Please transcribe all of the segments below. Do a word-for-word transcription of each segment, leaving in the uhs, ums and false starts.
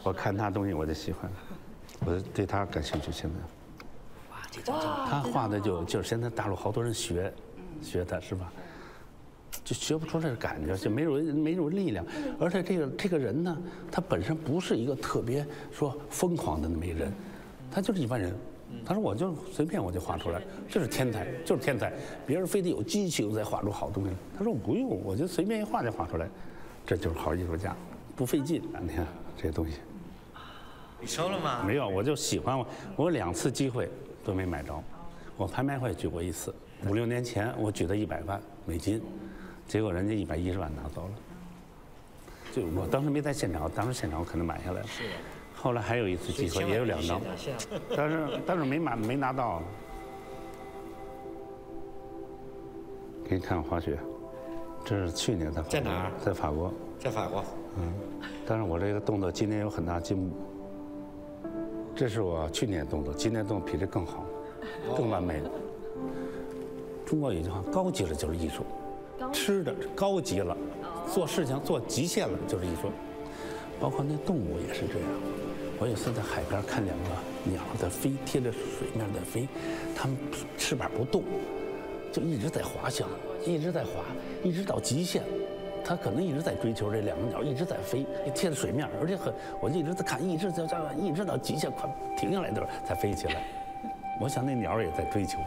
我看他东西我就喜欢，我对他感兴趣。现在， 哇，这张他画的就就是现在大陆好多人学，学他是吧？就学不出来的感觉，就没有没有力量。而且这个这个人呢，他本身不是一个特别说疯狂的那么一个人，他就是一般人。他说我就随便我就画出来，这是天才，就是天才。别人非得有激情才画出好东西来。他说我不用，我就随便一画就画出来，这就是好艺术家，不费劲啊！你看这些东西。 你收了吗？ 没有，我就喜欢我，我两次机会都没买着。我拍卖会举过一次，五六年前我举了一百万美金。结果人家一百一十万拿走了，就我当时没在现场，当时现场我可能买下来了。 是。 后来还有一次机会，也有两张，但是但是没买没拿到。给你看滑雪，这是去年在在哪儿？ 在法国。 在法国。 嗯，但是我这个动作今年有很大进步。这是我去年的动作，今年动作比这更好，更完美。中国有一句话，高级了就是艺术。吃的高级了，做事情做极限了就是艺术，包括那动物也是这样。我有次在海边看两个鸟在飞，贴着水面在飞，它们翅膀不动，就一直在滑翔，一直在滑，一直到极限。它可能一直在追求这两个鸟一直在飞，贴着水面，而且很，我就一直在看，一直在这样，一直到极限快停下来的时候才飞起来。我想那鸟也在追求。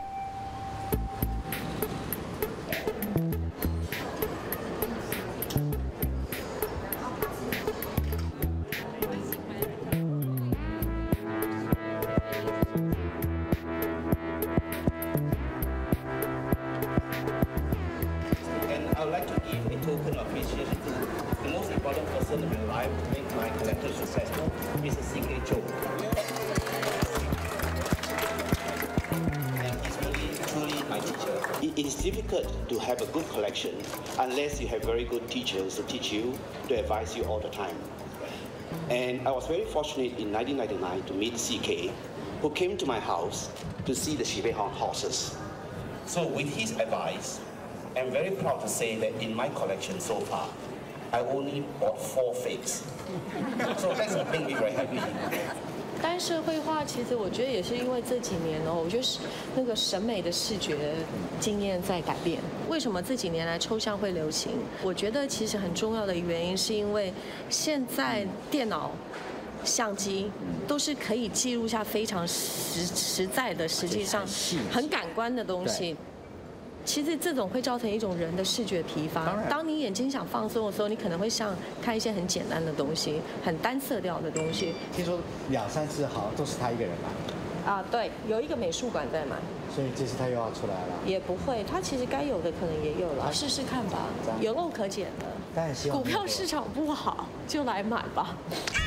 It is difficult to have a good collection unless you have very good teachers to teach you, to advise you all the time. And I was very fortunate in nineteen ninety-nine to meet C K, who came to my house to see the Shibehong horses. So with his advice, I'm very proud to say that in my collection so far, I only bought four fakes. So that's made me very happy. 单社会化其实我觉得也是因为这几年哦，我觉得那个审美的视觉经验在改变。为什么这几年来抽象会流行？我觉得其实很重要的原因是因为现在电脑、相机都是可以记录下非常实实在的，实际上很感官的东西。其实这种会造成一种人的视觉疲乏。当你眼睛想放松的时候，你可能会想看一些很简单的东西，很单色调的东西。 听说两三只好像都是他一个人买。 啊，对，有一个美术馆在买。 所以这次他又要出来了。 也不会，他其实该有的可能也有了，试试看吧，有漏可捡的。 但是股票市场不好，就来买吧。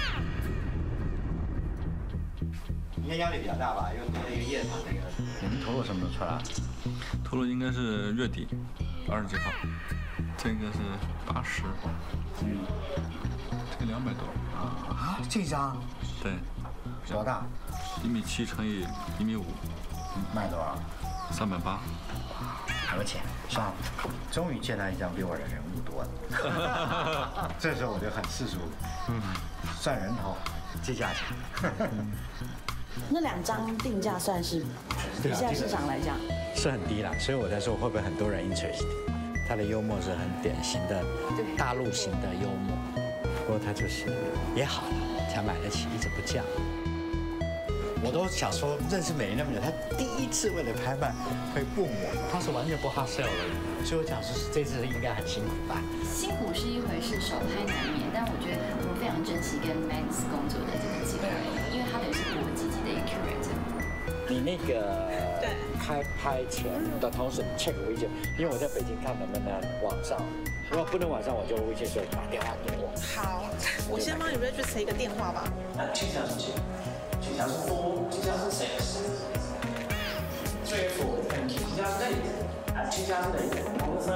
应该压力比较大吧，因为那个夜场那个。你们投入什么时候出来？ 投入应该是月底，二十几号。这个是八十，嗯，这个两百多。 啊，这张？ 对。 多大？ 一米七乘以一米五。 卖多少？ 三百八。 而且，算了，终于见到一张比我的人物多的。这时候我就很世俗，嗯，算人头，计价钱。 那两张定价算是比现在市场来讲是很低啦，所以我在说会不会很多人 interest？ 他的幽默是很典型的大陆型的幽默，不过他就是也好了，才买得起，一直不降。我都想说认识美人那么久，他第一次为了拍卖会问我，他是完全不 hard sell 的，所以我讲说这次应该很辛苦吧？ 辛苦是一回事，手拍难免，但我觉得我非常珍惜跟 Max 工作的这个机会，因为他等于是国际级的一个 curator。 你那个开拍前的同时 check 微信，因为我在北京看能不能网上，如果不能晚上我就微信说打电话给我。 好，我先帮你 register 一个电话吧。 倾向是几？倾向是 four， 倾向是 six。Three four， thank you。倾向是 eight， and 倾向是 eight。On the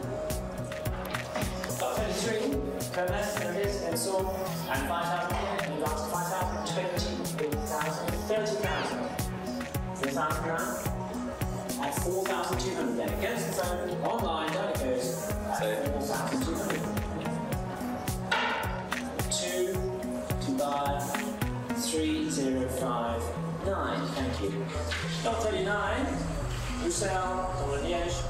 phone。Twenty-three, go less than this and so on, and five thousand yen, you got five thousand, twenty, thousand, thirty thousand. Four thousand grand, and four thousand two hundred. Then it goes to the phone online, down it goes. Four thousand two hundred. Two, two thousand. twenty. Stop thirty-nine. Roussel, dans le liège.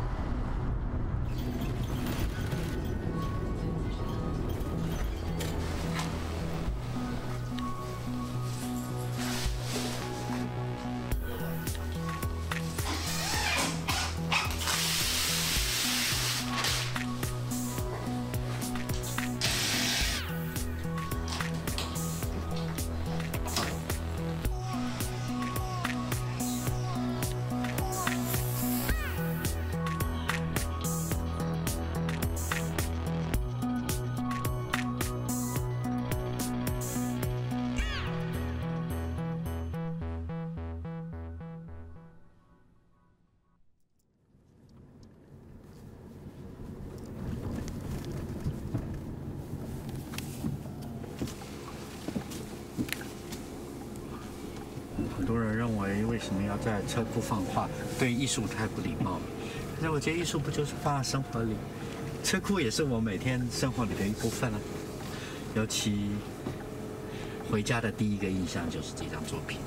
很多人认为为什么要在车库放画，对艺术太不礼貌了。可是我觉得艺术不就是放在生活里？车库也是我每天生活里的一部分啊。尤其回家的第一个印象就是这张作品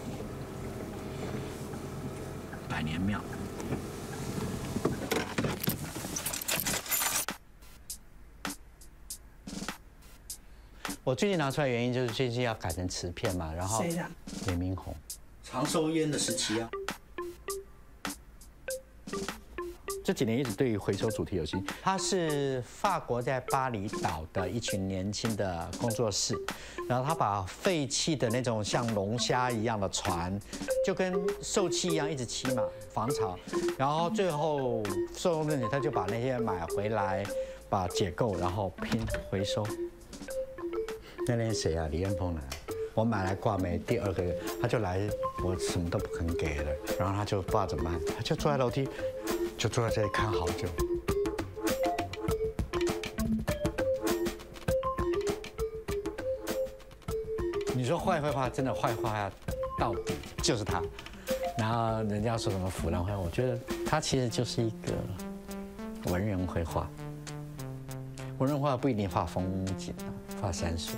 《百年庙》。我最近拿出来原因就是最近要改成瓷片嘛，然后谁呀？ 李明宏，长寿烟的时期啊。这几年一直对于回收主题有心。它是法国在巴厘岛的一群年轻的工作室，然后他把废弃的那种像龙虾一样的船，就跟受气一样一直漆嘛，防潮，然后最后受用人他就把那些买回来，把解构然后拼回收。那天谁啊？李彦峰来，我买来挂没第二个月，他就来，我什么都不肯给了，然后他就不知道怎么办，他就坐在楼梯，就坐在这里看好久。你说坏绘画真的坏画到底就是他，然后人家说什么腐烂绘画，我觉得他其实就是一个文人绘画。文人绘画不一定画风景啊，画山水。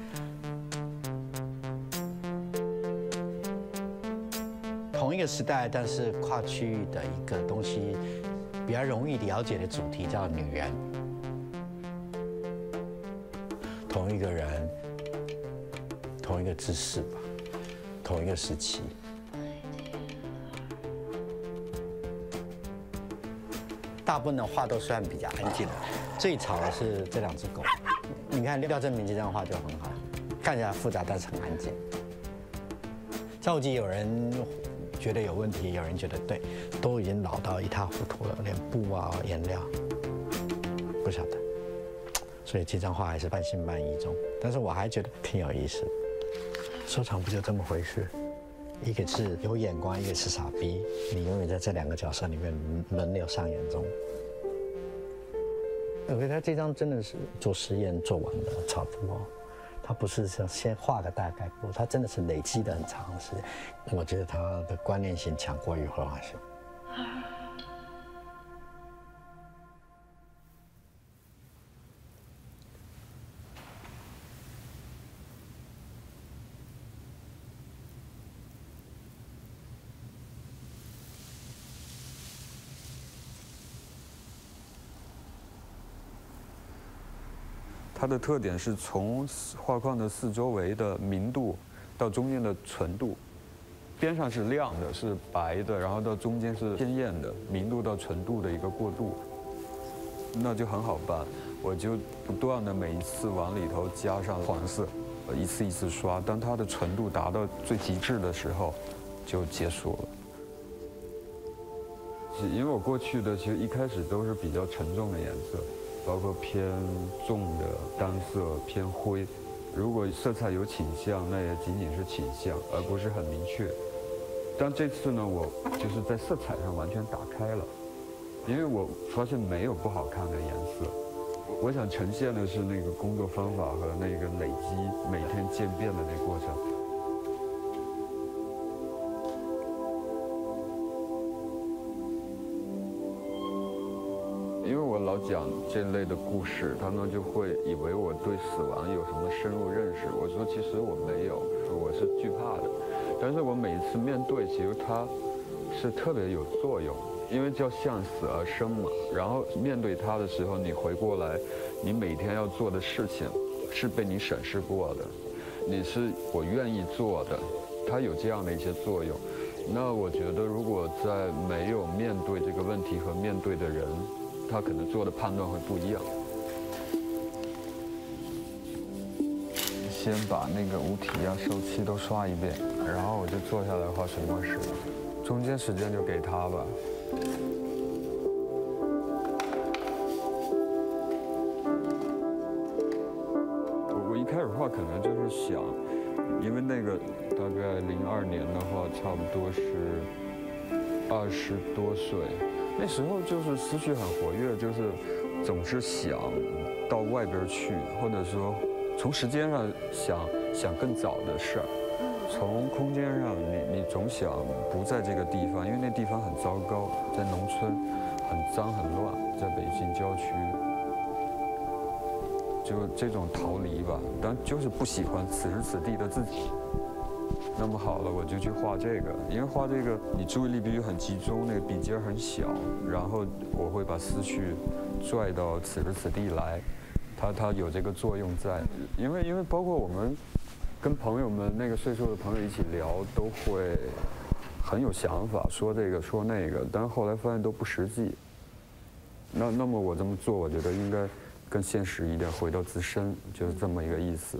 同一个时代，但是跨区域的一个东西，比较容易了解的主题叫女人。同一个人，同一个姿势吧，同一个时期。大部分的画都算比较安静的，最吵的是这两只狗。你看廖正明这张画就很好，看起来复杂，但是很安静。上午记有人觉得有问题，有人觉得对，都已经老到一塌糊涂了，连布啊、颜料不晓得，所以这张画还是半信半疑中。但是我还觉得挺有意思。收藏不就这么回事？一个是有眼光，一个是傻逼，你永远在这两个角色里面轮流上演中。我觉得他这张真的是做实验做完的差不多。他不是想先画个大概过，他真的是累积的很长的时间。我觉得他的观念性强过于绘画性。 它的特点是从画框的四周围的明度到中间的纯度，边上是亮的，是白的，然后到中间是鲜艳的，明度到纯度的一个过渡，那就很好办。我就不断的每一次往里头加上黄色，一次一次刷，当它的纯度达到最极致的时候，就结束了。因为我过去的其实一开始都是比较沉重的颜色。包括偏重的单色、偏灰，如果色彩有倾向，那也仅仅是倾向，而不是很明确。但这次呢，我就是在色彩上完全打开了，因为我发现没有不好看的颜色。我想呈现的是那个工作方法和那个累积每天渐变的那个过程。因为我老讲这类的故事，他们就会以为我对死亡有什么深入认识。我说其实我没有，我是惧怕的。 但是我每一次面对，其实它是特别有作用，因为叫向死而生嘛。然后面对它的时候，你回过来，你每天要做的事情是被你审视过的，你是我愿意做的，它有这样的一些作用。那我觉得，如果在没有面对这个问题和面对的人，他可能做的判断会不一样。先把那个五体啊、受气都刷一遍，然后我就坐下来画水墨石，中间时间就给他吧。我我一开始画可能就是想，因为那个大概零二年的话，差不多是二十多岁，那时候就是思绪很活跃，就是总是想到外边去，或者说。从时间上想想更早的事儿，从空间上你你总想不在这个地方，因为那地方很糟糕，在农村很脏很乱，在北京郊区，就这种逃离吧，但就是不喜欢此时此地的自己。那么好了，我就去画这个，因为画这个你注意力必须很集中，那个笔尖很小，然后我会把思绪拽到此时此地来。它它有这个作用在，因为因为包括我们跟朋友们那个岁数的朋友一起聊，都会很有想法，说这个说那个，但是后来发现都不实际。那那么我这么做，我觉得应该更现实一点，回到自身，就是这么一个意思。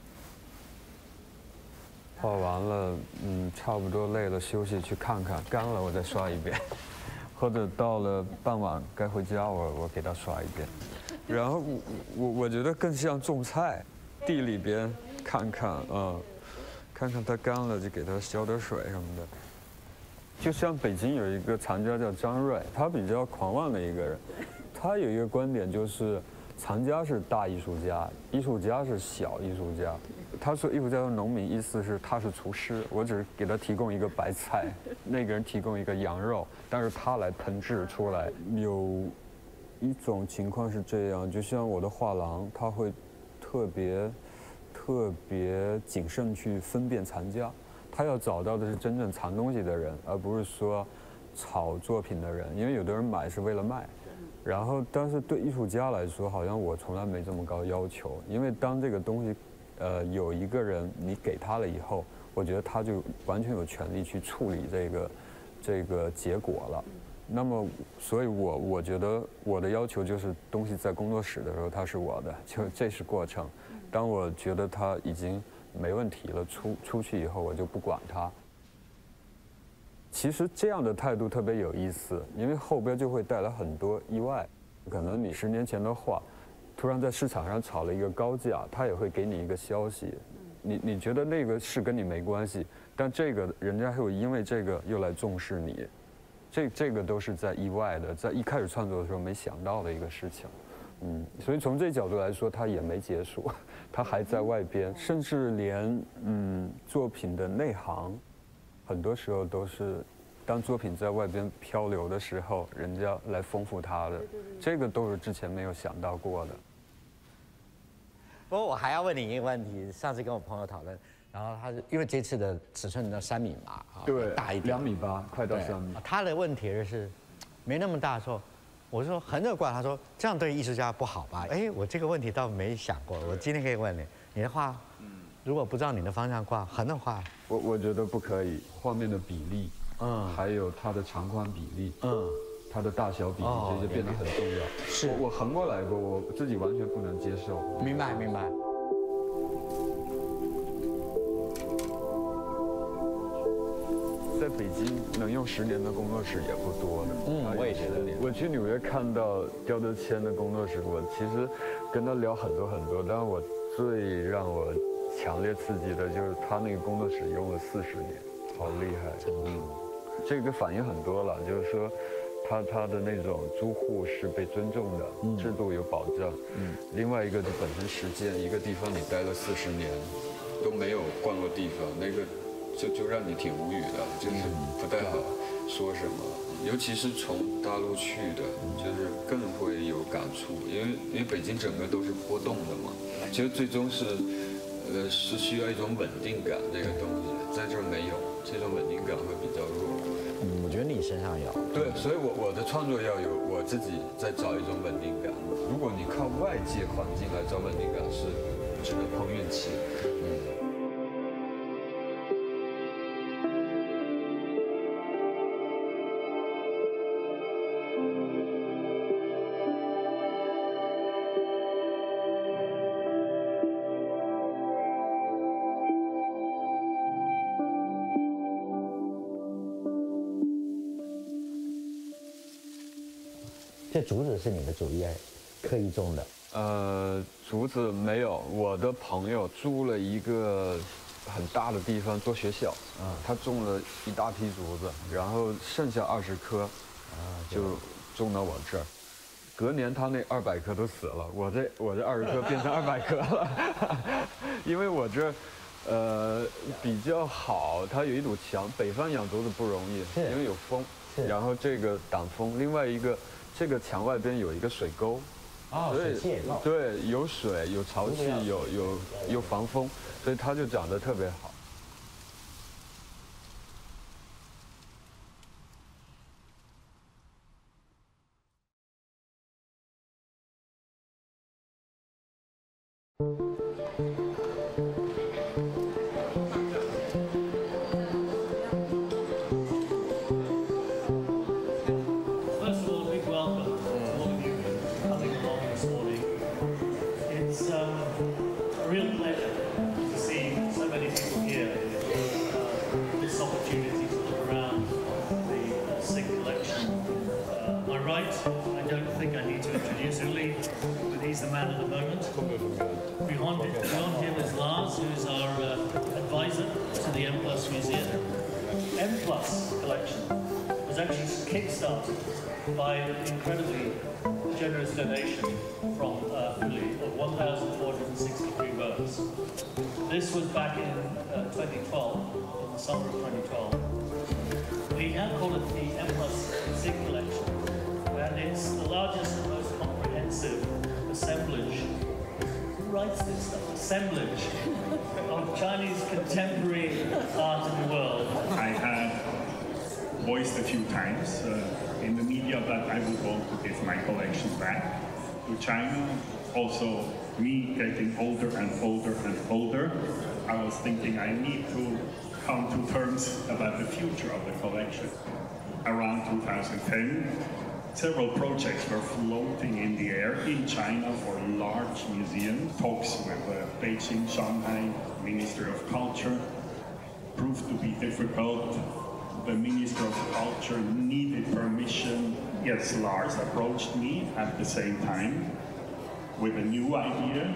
画完了，嗯，差不多累了，休息去看看，干了我再刷一遍，或者到了傍晚该回家，我我给它刷一遍。然后我我我觉得更像种菜，地里边看看啊、嗯，看看它干了就给它浇点水什么的。就像北京有一个藏家叫张瑞，他比较狂妄的一个人，他有一个观点就是，藏家是大艺术家，艺术家是小艺术家。他说艺术家是农民，意思是他是厨师，我只是给他提供一个白菜，那个人提供一个羊肉，但是他来烹制出来。有一种情况是这样，就像我的画廊，他会特别特别谨慎去分辨藏家，他要找到的是真正藏东西的人，而不是说炒作品的人，因为有的人买是为了卖。然后，但是对艺术家来说，好像我从来没这么高要求，因为当这个东西，呃，有一个人你给他了以后，我觉得他就完全有权利去处理这个这个结果了。那么，所以我我觉得我的要求就是，东西在工作室的时候它是我的，就这是过程。当我觉得它已经没问题了，出出去以后我就不管它。其实这样的态度特别有意思，因为后边就会带来很多意外。可能你十年前的画，突然在市场上炒了一个高价，他也会给你一个消息，你你觉得那个是跟你没关系，但这个人家会因为这个又来重视你。这这个都是在意外的，在一开始创作的时候没想到的一个事情，嗯，所以从这角度来说，它也没结束，它还在外边，甚至连嗯作品的内行，很多时候都是，当作品在外边漂流的时候，人家来丰富它的，这个都是之前没有想到过的。 不过我还要问你一个问题，上次跟我朋友讨论。然后他是因为这次的尺寸的三米嘛，啊， 对， 大一点， 两米八，快到三米。 他的问题是，没那么大的时候，我说横着挂，他说这样对艺术家不好吧？哎，我这个问题倒没想过，我今天可以问你，你的画，如果不照你的方向挂，横着画， 我我觉得不可以，画面的比例，嗯，还有它的长宽比例，嗯，它的大小比例，这些变得很重要。是，我横过来过，我自己完全不能接受。 明白，明白。 在北京能用十年的工作室也不多的。 嗯，我也觉得。 我去纽约看到刁德谦的工作室，我其实跟他聊很多很多，但是我最让我强烈刺激的就是他那个工作室用了四十年，好厉害。嗯，这个反映很多了，就是说他他的那种租户是被尊重的，嗯、制度有保障。嗯，另外一个就本身实践，一个地方你待了四十年都没有换过地方，那个。就就让你挺无语的，就是不太好说什么，尤其是从大陆去的，就是更会有感触，因为因为北京整个都是波动的嘛，其实最终是，呃，是需要一种稳定感，这个东西在这儿没有。 这种稳定感会比较弱。 嗯，我觉得你身上有。 对，所以我我的创作要有我自己在找一种稳定感。如果你靠外界环境来找稳定感，是只能碰运气。嗯。 这竹子是你的主业，刻意种的。 呃，竹子没有，我的朋友租了一个很大的地方做学校，啊，他种了一大批竹子，然后剩下二十棵，啊，就种到我这儿。隔年他那二百棵都死了，我这我这二十棵变成二百棵了，因为我这。呃，比较好，它有一堵墙。北方养竹子不容易，因为有风，然后这个挡风。另外一个，这个墙外边有一个水沟， 哦，水泄漏。 对，有水，有潮气，有有有防风，所以它就长得特别好。 He's the man of the moment. Beyond, beyond him is Lars, who's our uh, advisor to the M Plus Museum. M Plus collection was actually kick-started by an incredibly generous donation from uh, Uli of one thousand four hundred sixty-three birds. This was back in uh, twenty twelve, in the summer of twenty twelve. We now call it the M Plus Sig collection, and it's the largest and most comprehensive assemblage. Who writes this stuff? Assemblage of Chinese contemporary art in the world. I have voiced a few times uh, in the media that I would want to give my collection back to China. Also, me getting older and older and older, I was thinking I need to come to terms about the future of the collection. Around two thousand ten, several projects were floating in the air in China for large museums. Talks with uh, Beijing, Shanghai, Ministry of Culture proved to be difficult. The Minister of Culture needed permission. Yes, Lars approached me at the same time with a new idea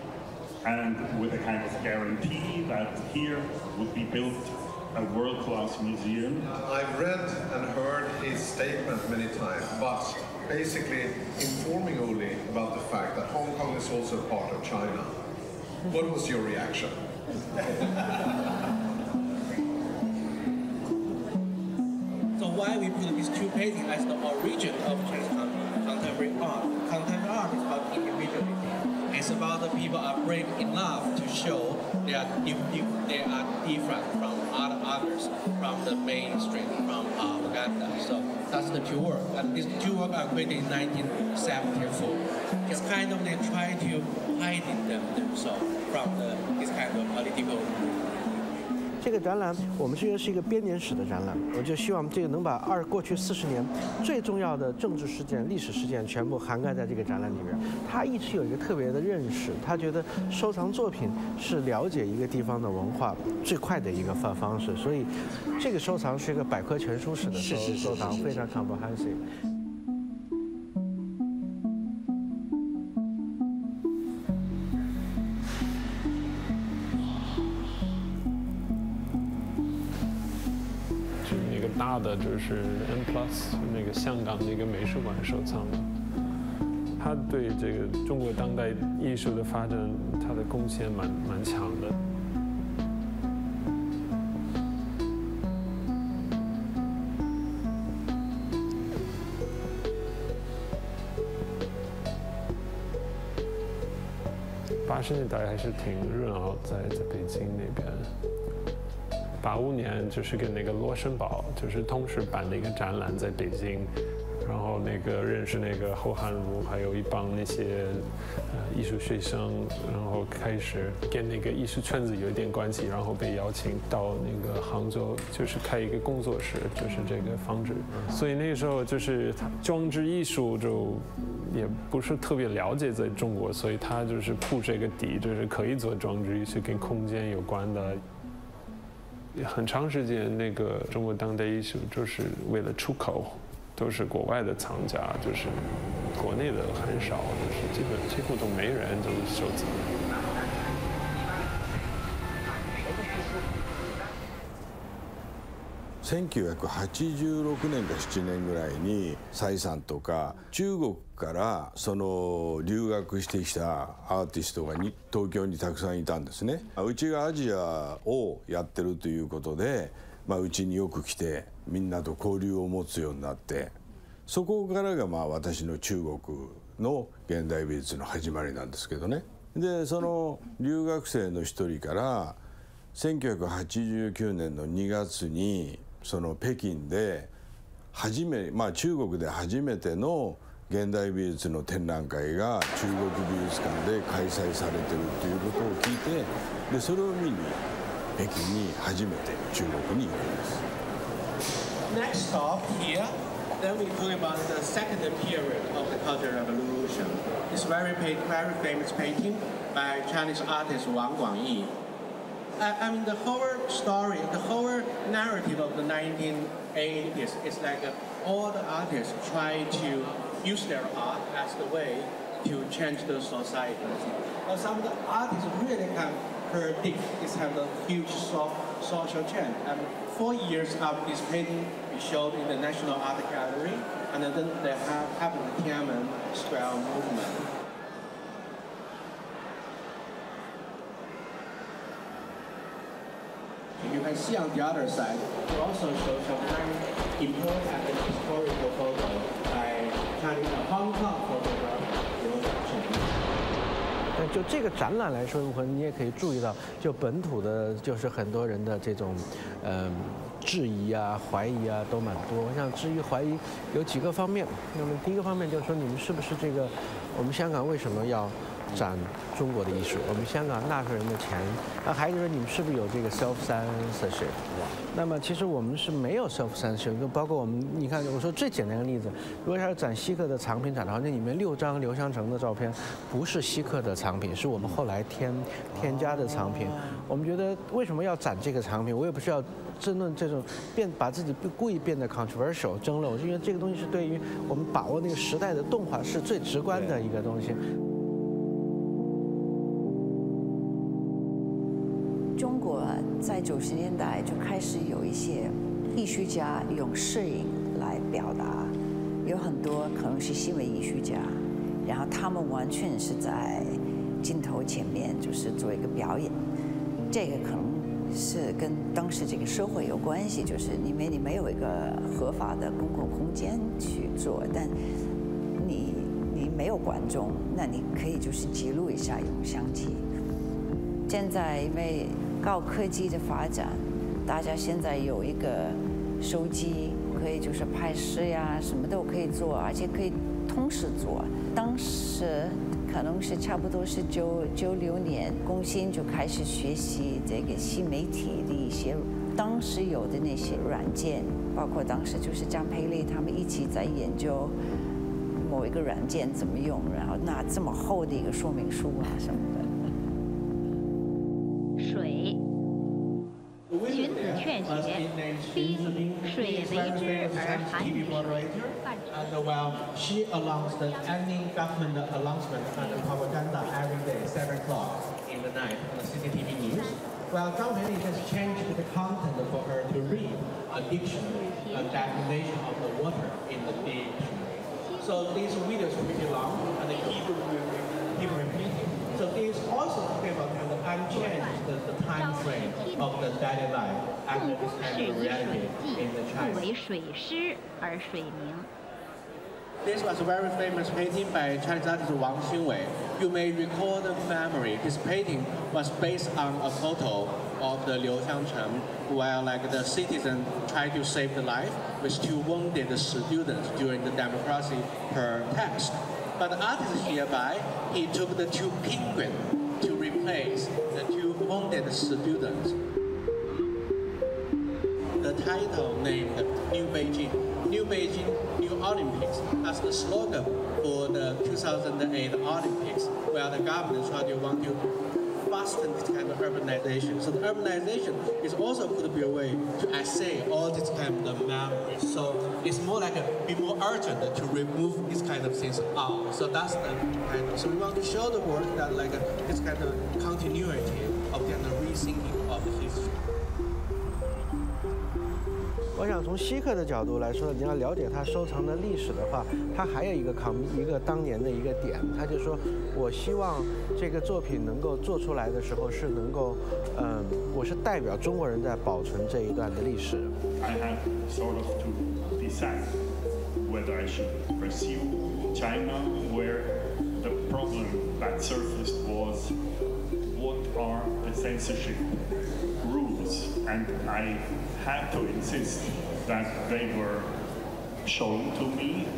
and with a kind of guarantee that here would be built a world-class museum. I've read and heard his statement many times, but basically informing Uli about the fact that Hong Kong is also part of China. What was your reaction? So why we put these two paintings as the origin of Chinese contemporary art? Contemporary art is about individuality. It's about the people are brave enough to show they are, they are different from other others, from the mainstream, from uh, Uganda. So that's the two work. And these two work are created in nineteen seventy-four. It's kind of they try to hide them themselves from the, this kind of political. 这个展览我们觉得是一个编年史的展览，我就希望这个能把二过去四十年最重要的政治事件、历史事件全部涵盖在这个展览里边。他一直有一个特别的认识，他觉得收藏作品是了解一个地方的文化最快的一个方方式，所以这个收藏是一个百科全书式的收收藏，非常 comprehensive。 大的就是 M Plus 那个香港那个美术馆收藏的，他对这个中国当代艺术的发展，他的贡献蛮蛮强的。八十年代还是挺热闹，在在北京那边。 八五年就是跟那个罗森堡就是同时办了一个展览在北京。然后那个认识那个后汉儒，还有一帮那些呃艺术学生，然后开始跟那个艺术圈子有一点关系，然后被邀请到那个杭州，就是开一个工作室，就是这个方志。所以那个时候就是装置艺术就也不是特别了解在中国，所以他就是铺这个底，就是可以做装置艺术跟空间有关的。很长时间那个中国当代艺术就是为了出口。都是国外的藏家，就是国内的很少，就是基本几乎都没人就是收集。 せんきゅうひゃくはちじゅうろくねんかななねんぐらいに蔡さんとか中国からその留学してきたアーティストがに東京にたくさんいたんですね。うちがアジアをやってるということで。まあ、うちによく来てみんなと交流を持つようになってそこからがまあ私の中国の現代美術の始まりなんですけどね。でその留学生の一人からせんきゅうひゃくはちじゅうきゅうねんのにがつにその北京で初め、まあ、中国で初めての現代美術の展覧会が中国美術館で開催されてるということを聞いてでそれを見に北京に初めて中国に行くんです。 Next stop here, then we talk about the second period of the Cultural Revolution. It's very very famous painting by Chinese artist Wang Guangyi. I, I mean the whole story, the whole narrative of the nineteen eighties is like uh, all the artists try to use their art as the way to change the society. But some of the artists really can predict this have a huge so, social change. And four years after this painting is showed in the National Art Gallery, and then they have happened the Tiananmen Square movement. You can see on the other side, it also shows some very important and historical photo by Chinese Hong Kong photographer. 但就这个展览来说，如果你也可以注意到，就本土的，就是很多人的这种，呃，质疑啊、怀疑啊都蛮多。我想质疑、怀疑有几个方面。那么第一个方面就是说，你们是不是这个，我们香港为什么要展中国的艺术？我们香港纳税人的钱。那还有就是你们是不是有这个 self censorship？ 那么其实我们是没有 self censorship， 就包括我们，你看，我说最简单的例子，如果要是展希克的藏品展的话，那里面六张刘香成的照片不是希克的藏品，是我们后来添添加的藏品。我们觉得为什么要展这个藏品？我也不是要争论这种变把自己故意变得 controversial 争论，我是因为这个东西是对于我们把握那个时代的动画是最直观的一个东西。 中国在九十年代就开始有一些艺术家用摄影来表达，有很多可能是新闻艺术家，然后他们完全是在镜头前面就是做一个表演，这个可能是跟当时这个社会有关系，就是因为你没有一个合法的公共空间去做，但你你没有观众，那你可以就是记录一下用相机。现在因为高科技的发展，大家现在有一个手机，可以就是拍摄呀，什么都可以做，而且可以同时做。当时可能是差不多是九九六年，工信就开始学习这个新媒体的一些，当时有的那些软件，包括当时就是张培丽他们一起在研究某一个软件怎么用，然后拿这么厚的一个说明书啊什么的。 水，荀子劝学，冰，水为之而寒于水。 And while she announced any government announcement and propaganda every day, seven o'clock in the night on the C C T V news, well, Zhang Peili just changed the content for her to read a dictionary, a definition of the water in the dictionary. So these videos are pretty long and they keep, keep repeating. So this also talking about kind of unchanged the, the time frame of the daily life and this kind of reality in the China. 为水湿而水明。 This was a very famous painting by Chinese artist Wang Xunwei. You may recall the memory. This painting was based on a photo of the Liu Xiangcheng, where like the citizen tried to save the life with two wounded students during the democracy protest. But the artist hereby, he took the two penguins to replace the two wounded students. The title named New Beijing, New Beijing, New Olympics as the slogan for the two thousand eight Olympics, where the government tried to want to fasten this kind of urbanization. So the urbanization is also could be a way to assay all this kind of memories. So it's more like a, be more urgent to remove these kind of things out. So that's the kind of, so we want to show the world that like a, this kind of continuity of the rethinking of the history. 我想从稀客的角度来说，你要了解他收藏的历史的话，他还有一个抗一个当年的一个点，他就说，我希望这个作品能够做出来的时候是能够，嗯，我是代表中国人在保存这一段的历史。 I had sort of to decide whether I should pursue China, where the problem that surfaced was what are the censorship rules, and I had to insist that they were shown to me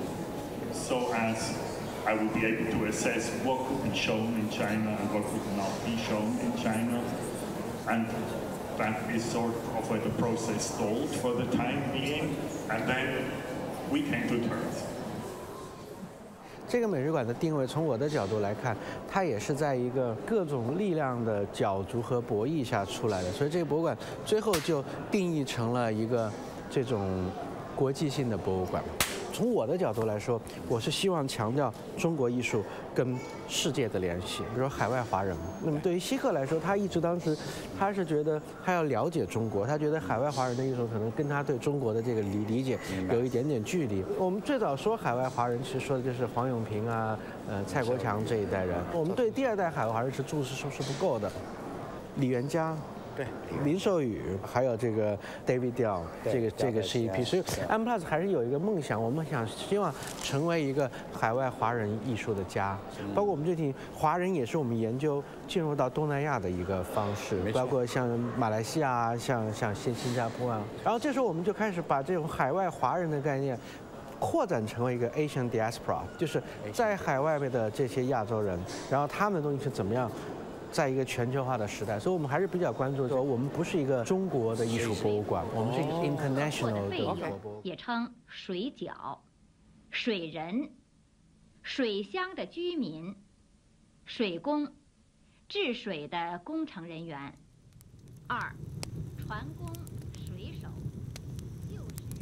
so as I would be able to assess what could be shown in China and what could not be shown in China. And that is sort of where the process stalled for the time being, and then we came to terms. 这个美术馆的定位，从我的角度来看，它也是在一个各种力量的角逐和博弈下出来的，所以这个博物馆最后就定义成了一个这种国际性的博物馆。从我的角度来说，我是希望强调中国艺术跟世界的联系，比如说海外华人。那么对于稀客来说，他一直当时他是觉得他要了解中国，他觉得海外华人的艺术可能跟他对中国的这个理理解有一点点距离。我们最早说海外华人，其实说的就是黄永平啊，呃，蔡国强这一代人。我们对第二代海外华人是注视是是不够的，李元嘉。对，林寿宇，还有这个 David Diao， 这个这个是一批，所以 M Plus 还是有一个梦想，我们想希望成为一个海外华人艺术的家，包括我们最近华人也是我们研究进入到东南亚的一个方式，包括像马来西亚、像像新新加坡啊，然后这时候我们就开始把这种海外华人的概念扩展成为一个 Asian diaspora， 就是在海外面的这些亚洲人，然后他们的东西是怎么样。在一个全球化的时代，所以我们还是比较关注说，我们不是一个中国的艺术博物馆，我们是一个 international 的艺术博物馆。 也称水饺、水人、水乡的居民、水工、治水的工程人员。二、船工、水手、旧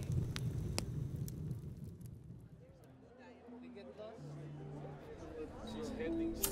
时。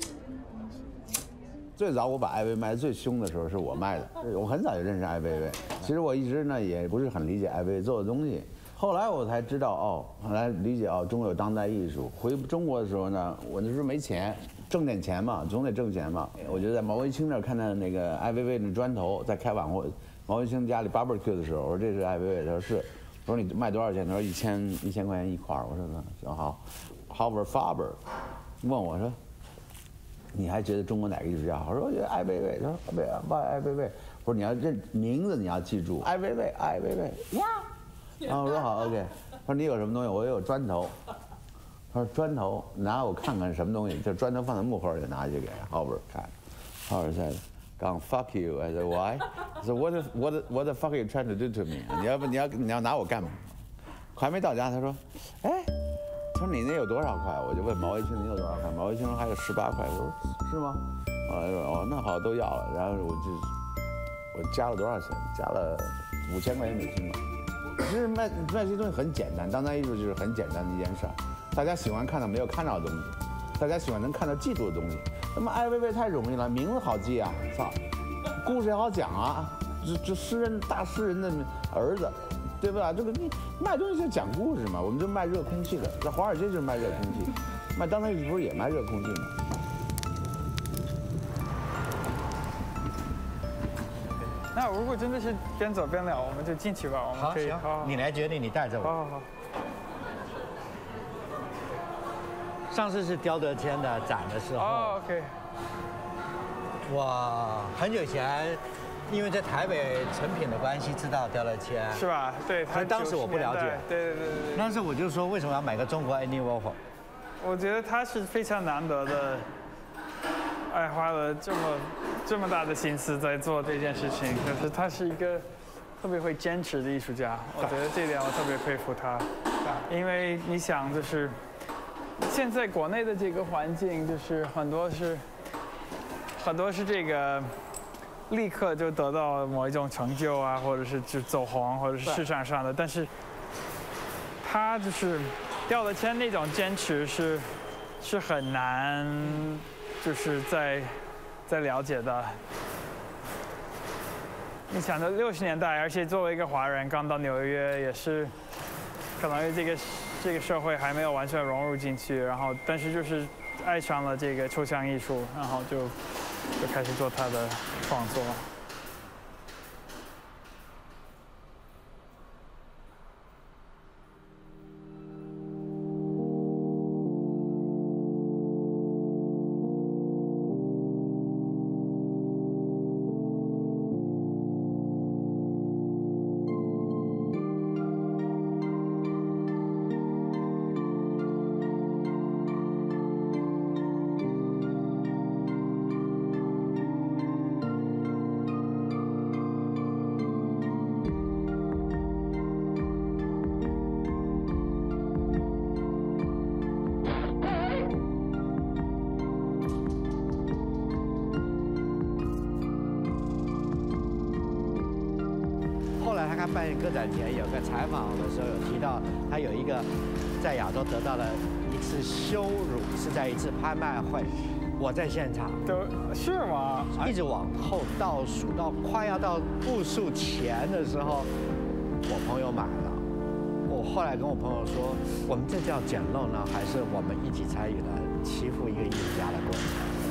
最早我把艾薇卖最凶的时候是我卖的，我很早就认识艾薇薇。其实我一直呢也不是很理解艾薇薇做的东西，后来我才知道哦，后来理解哦，中国有当代艺术。回中国的时候呢，我那时候没钱，挣点钱嘛，总得挣钱嘛。我就在毛卫青那儿看到那个艾薇薇那砖头，在开晚会，毛卫青家里 barbecue 的时候，我说这是艾薇薇，他说是，我说你卖多少钱？他说一千一千块钱一块儿。我说那行好。Howard Faber 问我说。你还觉得中国哪个艺术家好？我说我觉得艾薇薇。他说不不艾薇薇。我说你要认名字你要记住艾薇薇艾薇薇呀。然后我说好 OK。他说你有什么东西？我有砖头。他说砖头拿我看看什么东西？这砖头放在木盒里拿去给Howard看。Howard said, "Gone fuck you." I said why? I said what the what the what the fuck are you trying to do to me? 你要不你要你要拿我干嘛？还没到家，他说，哎。他说你那有多少块？我就问毛卫青你有多少块？毛卫青说还有十八块。我说是吗？后来说哦那好都要了。然后我就我加了多少钱？加了五千块钱美金吧。其实卖卖这些东西很简单，当代艺术就是很简单的一件事儿。大家喜欢看到没有看到的东西，大家喜欢能看到记住的东西。那么艾薇薇太容易了，名字好记啊，操，故事也好讲啊，这这诗人大诗人的儿子。对吧？这个你卖东西就讲故事嘛，我们就卖热空气的，在华尔街就是卖热空气，卖当代艺术不是也卖热空气吗？ 那如果真的是边走边聊，我们就进去吧，我们可以。 好，你来决定，你带着我。 好好好。 上次是刁德天的展的时候。 哦 ，OK。 我很久前因为在台北成品的关系知道雕了签， 是吧？对，他当时我不了解， 对对对对。 当时我就说为什么要买个中国 Andy Warhol？ 我觉得他是非常难得的，哎，花了这么这么大的心思在做这件事情，可是他是一个特别会坚持的艺术家，我觉得这点我特别佩服他，因为你想就是。现在国内的这个环境，就是很多是很多是这个立刻就得到某一种成就啊，或者是就走红，或者是市场上的。但是他就是掉了签那种坚持是是很难，就是在在了解的。你想到六十年代，而且作为一个华人刚到纽约，也是可能这个。这个社会还没有完全融入进去，然后但是就是爱上了这个抽象艺术，然后就就开始做他的创作。 他办个展前有个采访的时候有提到，他有一个在亚洲得到了一次羞辱，是在一次拍卖会，我在现场， 都是吗？ 一直往后倒数到快要到步数前的时候，我朋友买了。我后来跟我朋友说，我们这叫捡漏呢，还是我们一起参与了欺负一个艺术家的过程？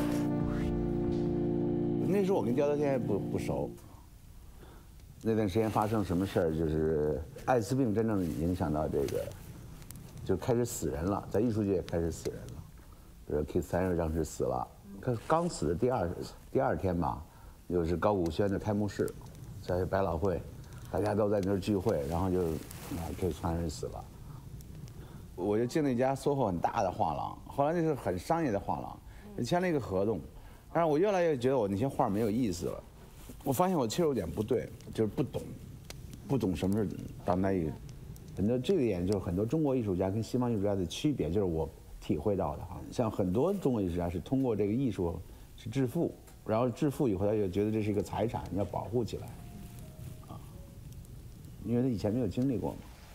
那时候我跟刁德天不不熟。那段时间发生什么事儿？就是艾滋病真正影响到这个，就开始死人了，在艺术界开始死人了。比如 Keith Snyder 当时死了，他刚死的第二第二天吧，又是高古轩的开幕式，在百老汇，大家都在那儿聚会，然后就 Keith Snyder 死了。我就进了一家 S O H O 很大的画廊，后来那是很商业的画廊，签了一个合同，但是我越来越觉得我那些画没有意思了。我发现我切入点不对，就是不懂，不懂什么是当代艺术。很多这个点就是很多中国艺术家跟西方艺术家的区别，就是我体会到的哈。像很多中国艺术家是通过这个艺术是致富，然后致富以后他就觉得这是一个财产，要保护起来，啊，因为他以前没有经历过嘛。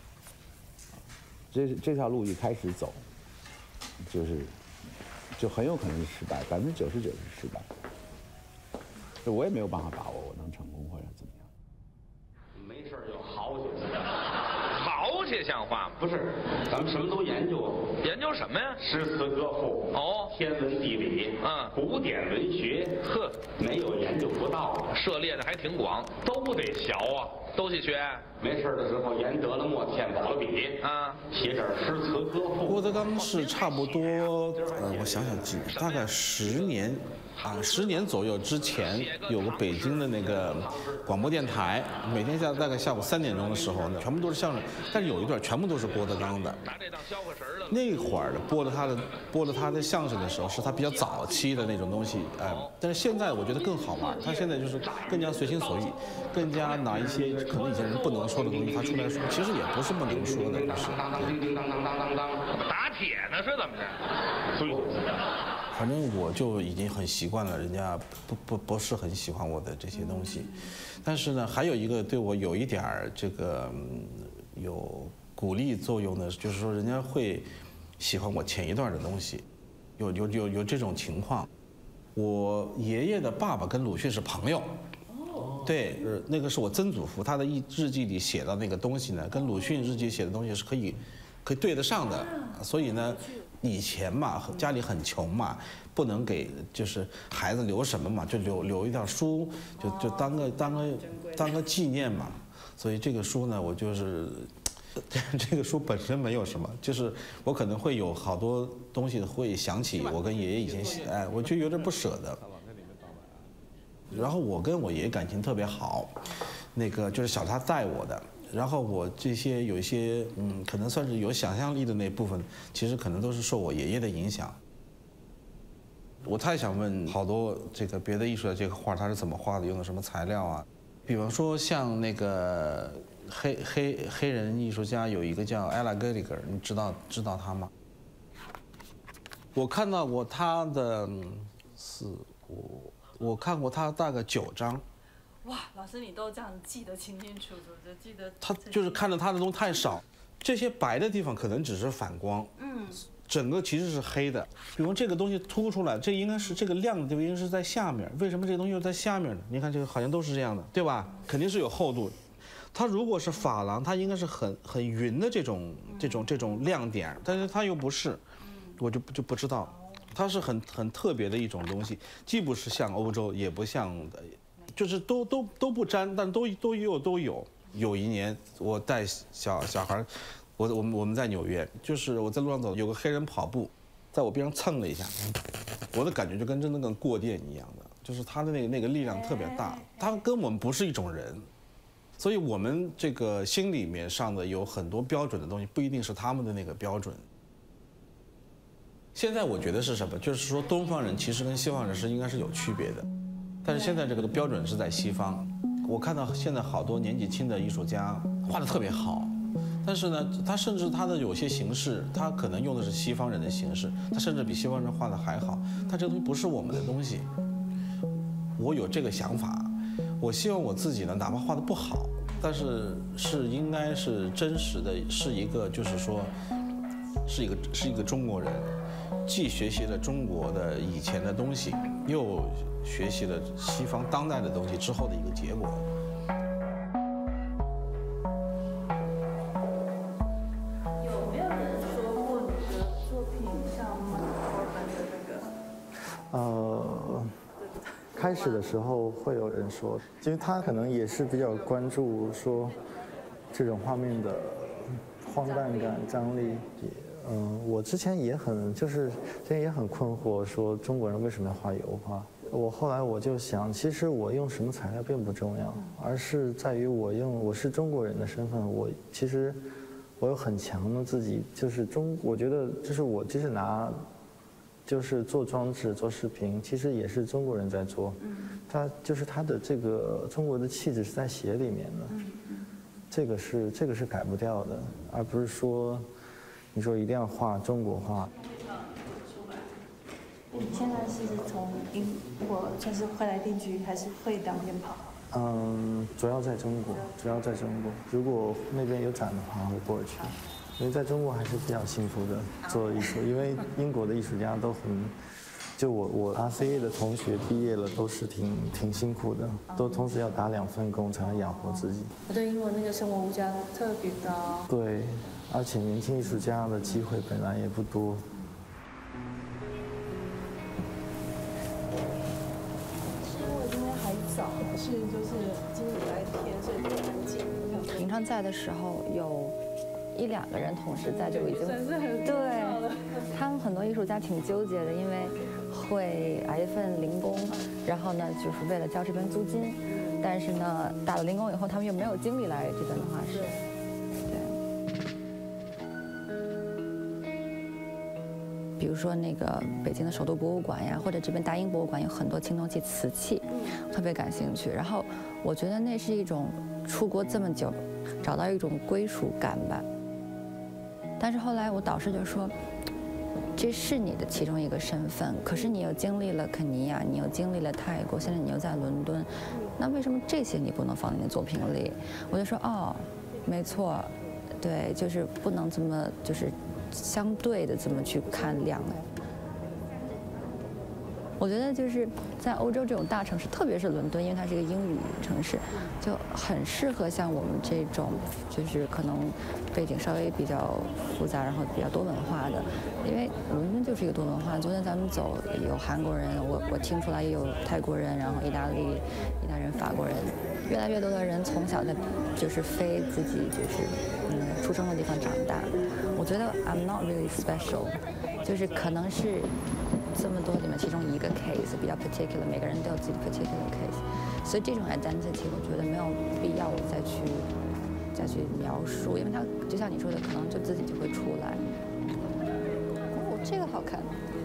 这这条路一开始走，就是就很有可能是失败，百分之九十九是失败。我也没有办法把握我能成功或者怎么样。 没事就豪气，豪气像话吗？不是，咱们什么都研究，研究什么呀？诗词歌赋，哦，天文地理，嗯，古典文学，呵，没有研究不到的，涉猎的还挺广，都得学啊，都去学。没事的时候研得了墨，添饱了笔，啊，写点诗词歌赋。 郭德纲是差不多，呃，我想想几年，大概十年。啊，十年左右之前有个北京的那个广播电台，每天下大概下午三点钟的时候呢，全部都是相声，但是有一段全部都是郭德纲的。那会儿的播的他的播的他的相声的时候，是他比较早期的那种东西，哎，但是现在我觉得更好玩，他现在就是更加随心所欲，更加拿一些可能以前人不能说的东西，他出来说，其实也不是不能说的，就是。 打铁呢是怎么着？所以。 反正我就已经很习惯了，人家不不不是很喜欢我的这些东西，但是呢，还有一个对我有一点儿这个、嗯、有鼓励作用的，就是说人家会喜欢我前一段的东西，有有有有这种情况。我爷爷的爸爸跟鲁迅是朋友，对，那个是我曾祖父，他的日日记里写的那个东西呢，跟鲁迅日记写的东西是可以可以对得上的，所以呢。以前嘛，家里很穷嘛，不能给就是孩子留什么嘛，就留留一点书，就就当个当个当个纪念嘛。所以这个书呢，我就是这个书本身没有什么，就是我可能会有好多东西会想起我跟爷爷以前，哎，我就有点不舍得。 然后我跟我爷爷感情特别好，那个就是小他带我的。然后我这些有一些嗯，可能算是有想象力的那部分，其实可能都是受我爷爷的影响。我太想问好多这个别的艺术的这个画他是怎么画的，用的什么材料啊？比方说像那个黑黑黑人艺术家有一个叫艾拉格里格，你知道知道他吗？我看到过他的四五，我看过他大概九张。 哇，老师你都这样记得清清楚楚的，记得。 他就是看到他的东西太少，这些白的地方可能只是反光， 嗯， 整个其实是黑的。比如这个东西凸出来，这应该是这个亮的地方应该是在下面，为什么这个东西又在下面呢？你看这个好像都是这样的，对吧？肯定是有厚度。它如果是珐琅，它应该是很很匀的这种这种这种亮点，但是它又不是，我就就不知道，它是很很特别的一种东西，既不是像欧洲，也不像。就是都都都不沾，但都都有都有。有一年我带小小孩，我我们我们在纽约，就是我在路上走，有个黑人跑步，在我边上蹭了一下，我的感觉就跟真的跟过电一样的，就是他的那个那个力量特别大，他跟我们不是一种人，所以我们这个心里面上的有很多标准的东西，不一定是他们的那个标准。现在我觉得是什么？就是说东方人其实跟西方人是应该是有区别的。但是现在这个标准是在西方，我看到现在好多年纪轻的艺术家画得特别好，但是呢，他甚至他的有些形式，他可能用的是西方人的形式，他甚至比西方人画得还好，但这个东西不是我们的东西。我有这个想法，我希望我自己呢，哪怕画得不好，但是是应该是真实的，是一个就是说，是一个是一个中国人，既学习了中国的以前的东西，又学习了西方当代的东西之后的一个结果。 有没有人说过你的作品像马尔本的那个？ 呃，开始的时候会有人说，因为他可能也是比较关注说这种画面的荒诞感、张力。嗯，我之前也很就是之前也很困惑，说中国人为什么要画油画？我后来我就想，其实我用什么材料并不重要，而是在于我用我是中国人的身份，我其实我有很强的自己，就是中，我觉得就是我即使拿就是做装置、做视频，其实也是中国人在做，他就是他的这个中国的气质是在血里面的，这个是这个是改不掉的，而不是说你说一定要画中国画。 你现在是从英国就是回来定居，还是会两边跑？ 嗯，主要在中国，主要在中国。如果那边有展的话，会过去。因为在中国还是比较幸福的做艺术，因为英国的艺术家都很，就我我 R C A 的同学毕业了都是挺挺辛苦的，都同时要打两份工才能养活自己。 我对英国那个生活物价特别高。 对，而且年轻艺术家的机会本来也不多。 早是就是今天礼拜天，所以比较安静。 平常在的时候，有一两个人同时在就已经对，他们很多艺术家挺纠结的，因为会挨一份零工，然后呢就是为了交这边租金，但是呢打了零工以后，他们又没有精力来这边的画室。比如说那个北京的首都博物馆呀，或者这边大英博物馆有很多青铜器、瓷器，特别感兴趣。然后我觉得那是一种出国这么久，找到一种归属感吧。但是后来我导师就说，这是你的其中一个身份，可是你又经历了肯尼亚，你又经历了泰国，现在你又在伦敦，那为什么这些你不能放在你的作品里？我就说哦，没错，对，就是不能这么就是相对的这么去看两个。我觉得就是在欧洲这种大城市，特别是伦敦，因为它是一个英语城市，就很适合像我们这种就是可能背景稍微比较复杂，然后比较多文化的。因为伦敦就是一个多文化。昨天咱们走有韩国人，我我听出来也有泰国人，然后意大利、意大利人、法国人，越来越多的人从小在就是非自己就是嗯出生的地方长大。我觉得 I'm not really special， 就是可能是。 这么多里面其中一个 case 比较 particular， 每个人都有自己的 particular case， 所以这种 identity 我觉得没有必要我再去再去描述，因为它就像你说的，可能就自己就会出来。哦，这个好看。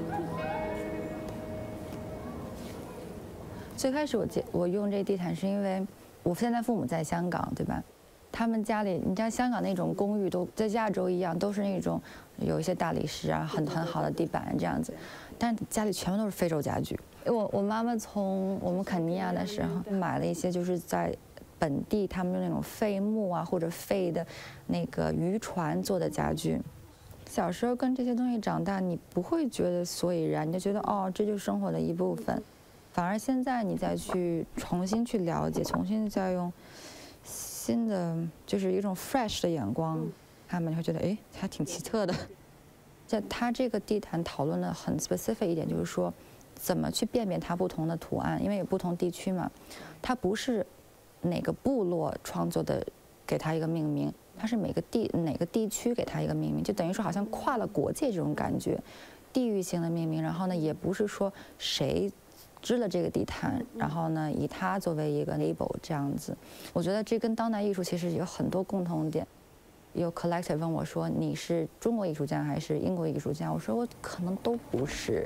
最开始我接我用这地毯是因为我现在父母在香港，对吧？他们家里，你知道香港那种公寓都在亚洲一样，都是那种有一些大理石啊，很很好的地板这样子，但是家里全部都是非洲家具。我我妈妈从我们肯尼亚的时候买了一些，就是在本地他们用那种废木啊或者废的那个渔船做的家具。小时候跟这些东西长大，你不会觉得所以然，你就觉得哦，这就是生活的一部分。反而现在你再去重新去了解，重新再用新的就是一种 fresh 的眼光，他们会觉得哎，还挺奇特的。在它这个地毯讨论的很 specific 一点，就是说怎么去辨别它不同的图案，因为有不同地区嘛，它不是哪个部落创作的给它一个命名，它是每个地哪个地区给它一个命名，就等于说好像跨了国界这种感觉，地域性的命名。然后呢，也不是说谁织了这个地毯，然后呢以它作为一个 label 这样子。我觉得这跟当代艺术其实有很多共同点。有 collective 问我说你是中国艺术家还是英国艺术家？我说我可能都不是。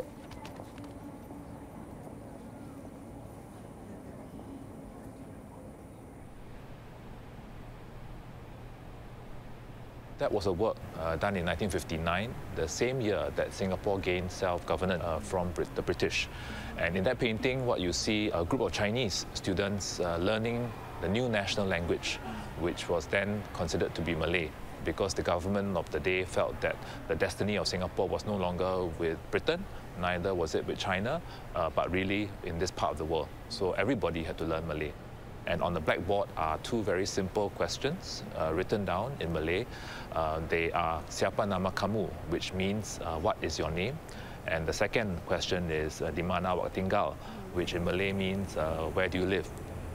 That was a work uh, done in nineteen fifty-nine, the same year that Singapore gained self-governance uh, from Brit the British. And in that painting, what you see, a group of Chinese students uh, learning the new national language, which was then considered to be Malay, because the government of the day felt that the destiny of Singapore was no longer with Britain, neither was it with China, uh, but really in this part of the world. So everybody had to learn Malay. And on the blackboard are two very simple questions uh, written down in Malay. Uh, they are Siapa nama kamu, which means uh, what is your name? And the second question is uh, Di mana awak tinggal, which in Malay means uh, where do you live?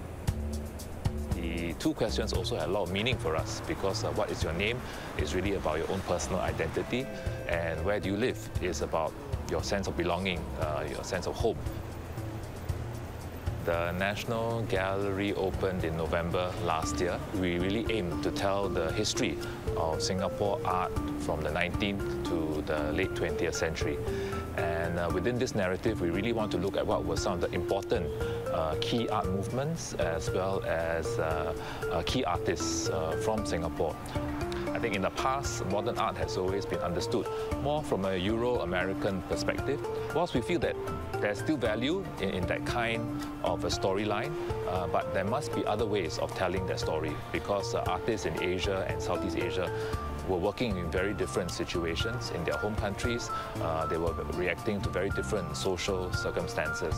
The two questions also have a lot of meaning for us, because uh, what is your name is really about your own personal identity, and where do you live is about your sense of belonging, uh, your sense of home. The National Gallery opened in November last year. We really aim to tell the history of Singapore art from the nineteenth to the late twentieth century. And uh, within this narrative, we really want to look at what were some of the important uh, key art movements, as well as uh, uh, key artists uh, from Singapore. I think in the past, modern art has always been understood more from a Euro-American perspective. Whilst we feel that there's still value in, in that kind of a storyline, uh, but there must be other ways of telling that story, because uh, artists in Asia and Southeast Asia were working in very different situations in their home countries. Uh, they were reacting to very different social circumstances.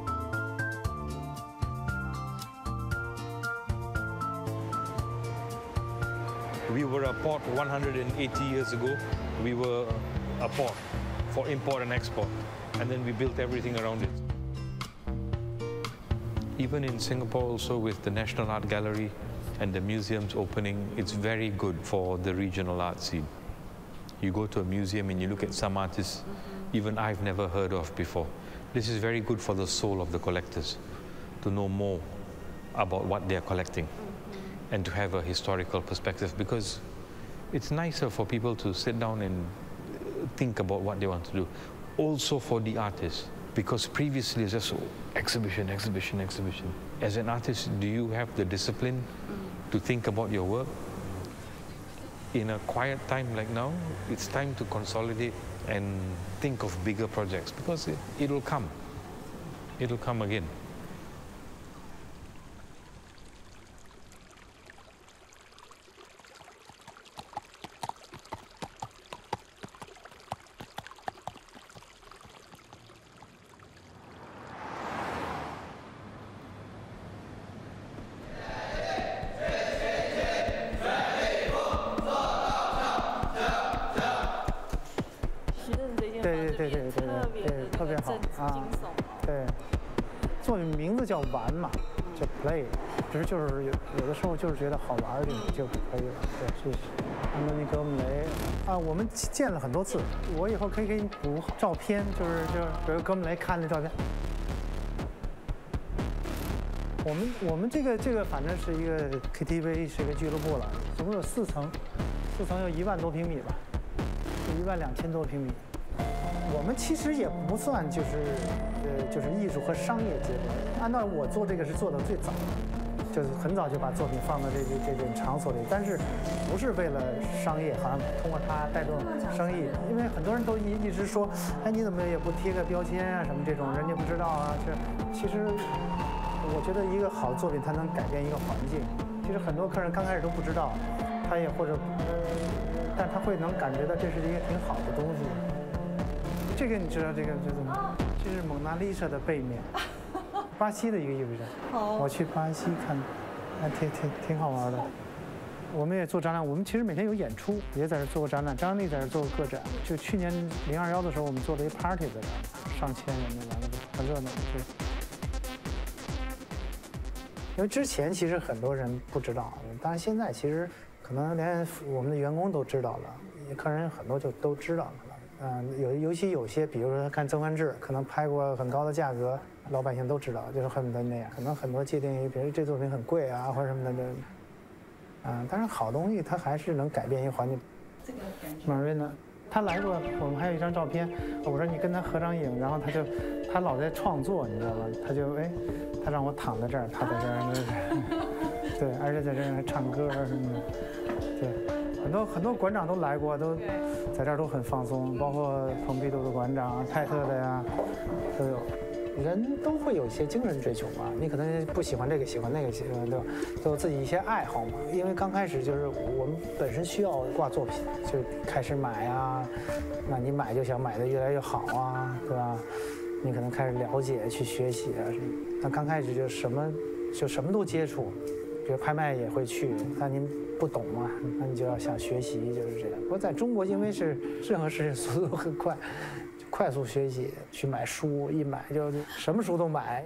We were a port one hundred eighty years ago. We were a port for import and export, and then we built everything around it. Even in Singapore also, with the National Art Gallery and the museums opening, it's very good for the regional art scene. You go to a museum and you look at some artists even I've never heard of before. This is very good for the soul of the collectors, to know more about what they're collecting and to have a historical perspective, because it's nicer for people to sit down and think about what they want to do. Also for the artists, because previously it's just exhibition, exhibition, exhibition. As an artist, do you have the discipline to think about your work? In a quiet time like now, it's time to consolidate and think of bigger projects, because it, it'll come. It'll come again. play， 只是就是有有的时候就是觉得好玩儿就就可以了，对，是。 安东尼·格姆雷啊，我们见了很多次。我以后可以给你补照片，就是就是，比如格姆雷看的照片。我们我们这个这个反正是一个 K T V， 是一个俱乐部了，总共有四层，四层有一万多平米吧，有一万两千多平米。我们其实也不算就是呃就是艺术和商业结合。按照我做这个是做的最早的，就是很早就把作品放到这这这种场所里，但是不是为了商业，好像通过它带动生意。因为很多人都一一直说，哎你怎么也不贴个标签啊什么这种，人家不知道啊。这其实我觉得一个好的作品它能改变一个环境。其实很多客人刚开始都不知道，他也或者呃，但他会能感觉到这是一个挺好的东西。这个你知道这个这怎么？这是蒙娜丽莎的背面，巴西的一个艺术家。我去巴西看，还挺挺挺好玩的。我们也做展览，我们其实每天有演出，也在这做过展览。张力在这做过个展。就去年零二幺的时候，我们做了一个 party 在这儿，上千人的，完了很热闹。对。因为之前其实很多人不知道，但是现在其实可能连我们的员工都知道了，客人很多就都知道了。嗯，有尤其有些，比如说看曾梵志，可能拍过很高的价格，老百姓都知道，就是恨不得那样。可能很多界定于，比如这作品很贵啊，或者什么的，这，啊，但是好东西它还是能改变一个环境。这个感觉。马瑞呢，他来过，我们还有一张照片，我说你跟他合张影，然后他就，他老在创作，你知道吧？他就哎，他让我躺在这儿，他在这儿，对，而且在这儿还唱歌什么的，对。很多很多馆长都来过，都在这儿都很放松，包括蓬皮杜的馆长、泰特的呀，都有。人都会有一些精神追求嘛，你可能不喜欢这个，喜欢那个，喜欢对吧？都有自己一些爱好嘛。因为刚开始就是我们本身需要挂作品，就开始买啊，那你买就想买的越来越好啊，对吧？你可能开始了解、去学习啊什么。那刚开始就什么就什么都接触，比如拍卖也会去，那您不懂嘛，那你就要想学习，就是这样。不过在中国，因为是任何事情速度都很快，就快速学习，去买书，一买就什么书都买。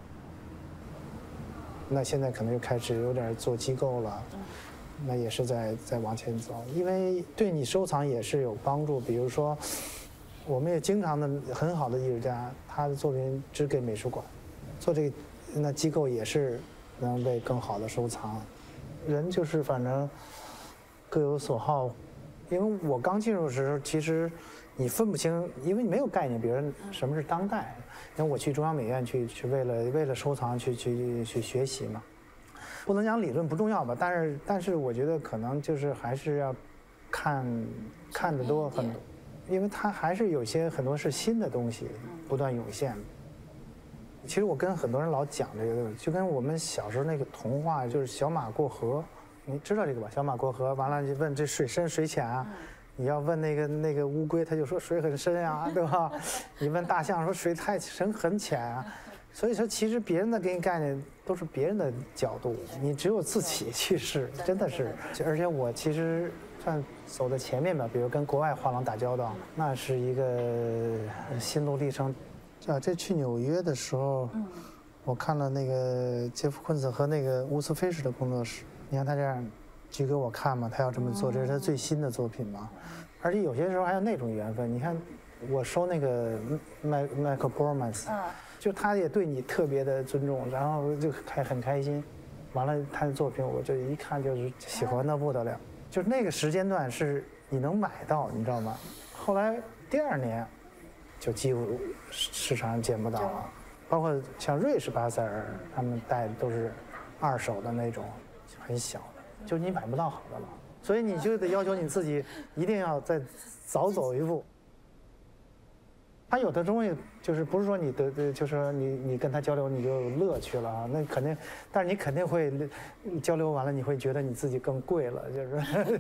那现在可能就开始有点做机构了，那也是在在往前走，因为对你收藏也是有帮助。比如说，我们也经常的很好的艺术家，他的作品只给美术馆，做这个那机构也是能被更好的收藏。人就是反正各有所好，因为我刚进入的时候，其实你分不清，因为你没有概念，比如什么是当代。因为我去中央美院去，去为了为了收藏去去去学习嘛，不能讲理论不重要吧，但是但是我觉得可能就是还是要看看得多很多，因为它还是有些很多是新的东西不断涌现。其实我跟很多人老讲这个，就跟我们小时候那个童话，就是小马过河，你知道这个吧？小马过河，完了就问这水深水浅啊。你要问那个那个乌龟，他就说水很深啊，对吧？你问大象说水太深很浅啊。所以说，其实别人的给你概念都是别人的角度，你只有自己去试，真的是。而且我其实算走在前面吧，比如跟国外画廊打交道，那是一个心路历程。啊，这去纽约的时候，嗯、我看了那个杰夫·昆斯和那个乌斯菲什的工作室。你看他这样举给我看嘛，他要这么做，这是他最新的作品嘛。而且有些时候还有那种缘分。你看，我收那个麦麦克波曼斯，就他也对你特别的尊重，然后就还很开心。完了，他的作品我就一看就是喜欢的不得了。就是那个时间段是你能买到，你知道吗？后来第二年。就几乎市场上见不到了，包括像瑞士巴塞尔，他们带的都是二手的那种，很小的，就你买不到好的了。所以你就得要求你自己一定要再早走一步。他有的东西就是不是说你的，就是说你你跟他交流你就有乐趣了啊，那肯定，但是你肯定会交流完了，你会觉得你自己更贵了，就是。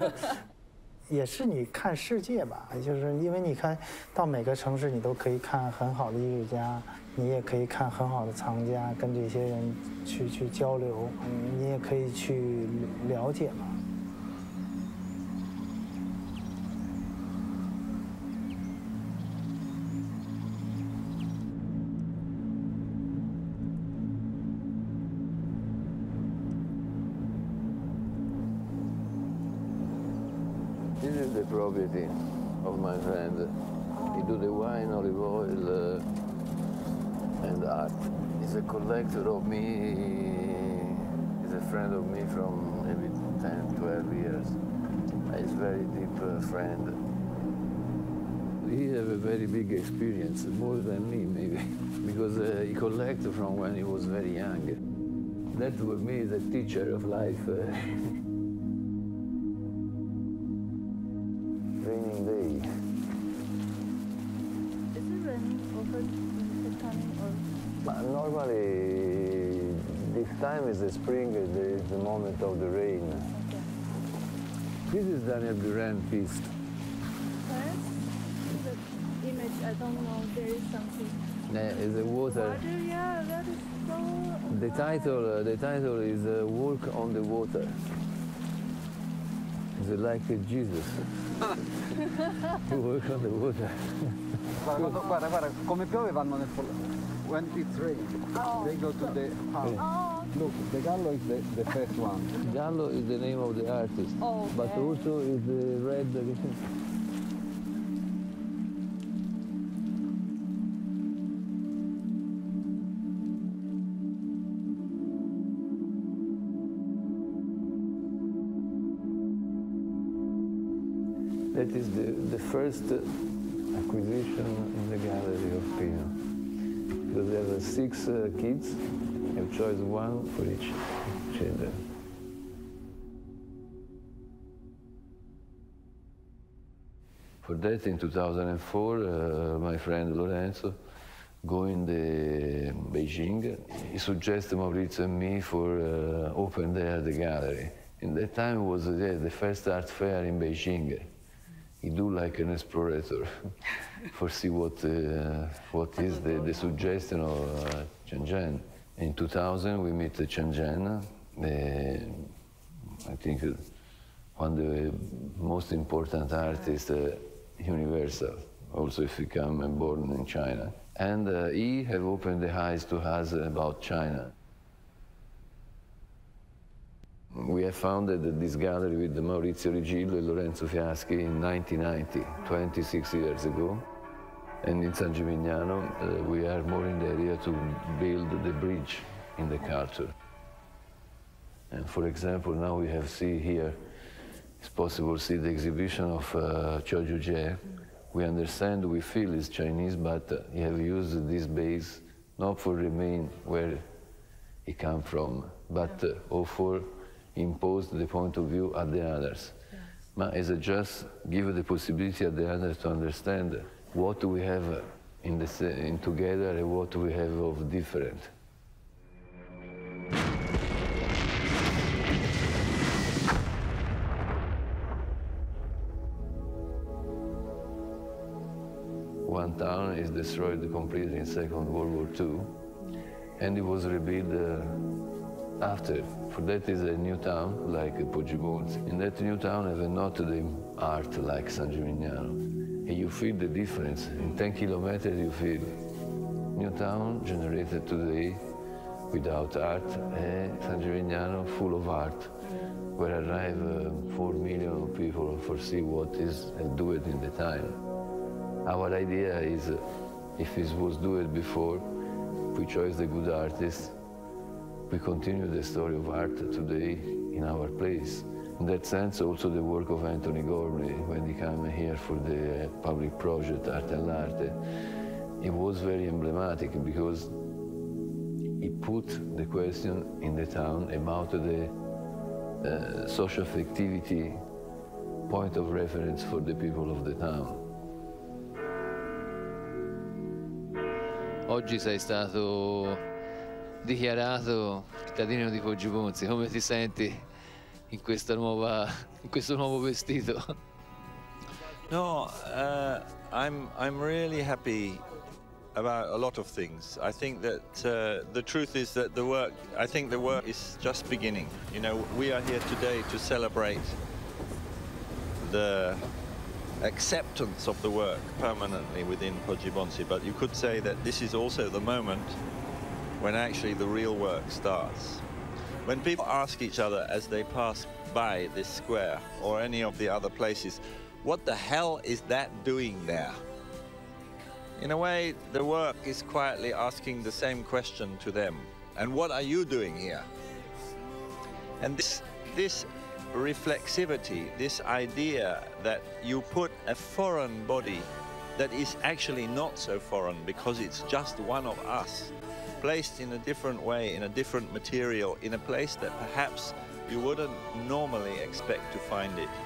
也是你看世界吧，就是因为你看到每个城市，你都可以看很好的艺术家，你也可以看很好的藏家，跟这些人去去交流，你也可以去了解嘛。 This is the property of my friend. He do the wine, olive oil, uh, and art. He's a collector of me. He's a friend of me from maybe ten, twelve years. He's a very deep uh, friend. He has a very big experience, more than me maybe, because uh, he collected from when he was very young. That with me is a teacher of life. Uh, raining day. Is it raining often in the coming or? But normally, this time is the spring, there is the moment of the rain. Okay. This is Daniel Duran piece. The image, I don't know, there is something. Uh, is the water. Water, yeah, that is so... The title, uh, the title is uh, Walk on the Water. It's like uh, Jesus. To walk on the water. Guarda, guarda, guarda, come piove vanno nel when it's raining, oh. they go to the house. Oh. Look, the gallo is the, the first one. Gallo is the name of the artist, oh, okay. but also is the red. That is the, the first acquisition in the gallery of Pino. Because there were six uh, kids, you chose one for each children. For that, in two thousand four, uh, my friend Lorenzo, going to Beijing, he suggested Maurizio and me for uh, open there the gallery. In that time was uh, the first art fair in Beijing. He do like an explorator for see what uh, what is the, the suggestion of uh, Shenzhen. In two thousand we meet Shenzhen, uh, I think uh, one of the most important artists, uh, Universal, also if he come and born in China. And uh, he have opened the eyes to us about China. We have founded this gallery with Maurizio Rigillo and Lorenzo Fiaschi in nineteen ninety, twenty-six years ago. And in San Gimignano, uh, we are more in the area to build the bridge in the culture. And for example, now we have see here, it's possible to see the exhibition of uh, Chou Jie. We understand, we feel it's Chinese, but uh, he have used this base not for remain where he come from, but uh, or for impose the point of view at the others. Yes. But as a just give the possibility at the others to understand what we have in, the, in together and what we have of different. One town is destroyed completely in Second World War Two, and it was rebuilt uh, after. For that is a new town, like Poggibonsi. In that new town, have not the art like San Gimignano. And you feel the difference. In ten kilometers, you feel new town generated today without art, and San Gimignano full of art, where arrive uh, four million people for see what is uh, do it in the time. Our idea is, uh, if it was do it before, we choose the good artists. We continue the story of art today in our place. In that sense, also the work of Anthony Gormley, when he came here for the public project Arte all'Arte, it was very emblematic because he put the question in the town about the uh, social affectivity point of reference for the people of the town. Oggi sei stato dichiarato cittadino di Poggibonsi. Come ti senti in questa nuova, in questo nuovo vestito? No, uh, I'm I'm really happy about a lot of things. I think that uh, the truth is that the work. I think the work is just beginning. You know, we are here today to celebrate the acceptance of the work permanently within Poggibonsi, but you could say that this is also the moment when actually the real work starts. When people ask each other as they pass by this square or any of the other places, what the hell is that doing there? In a way, the work is quietly asking the same question to them. And what are you doing here? And this, this reflexivity, this idea that you put a foreign body that is actually not so foreign because it's just one of us, placed in a different way, in a different material, in a place that perhaps you wouldn't normally expect to find it.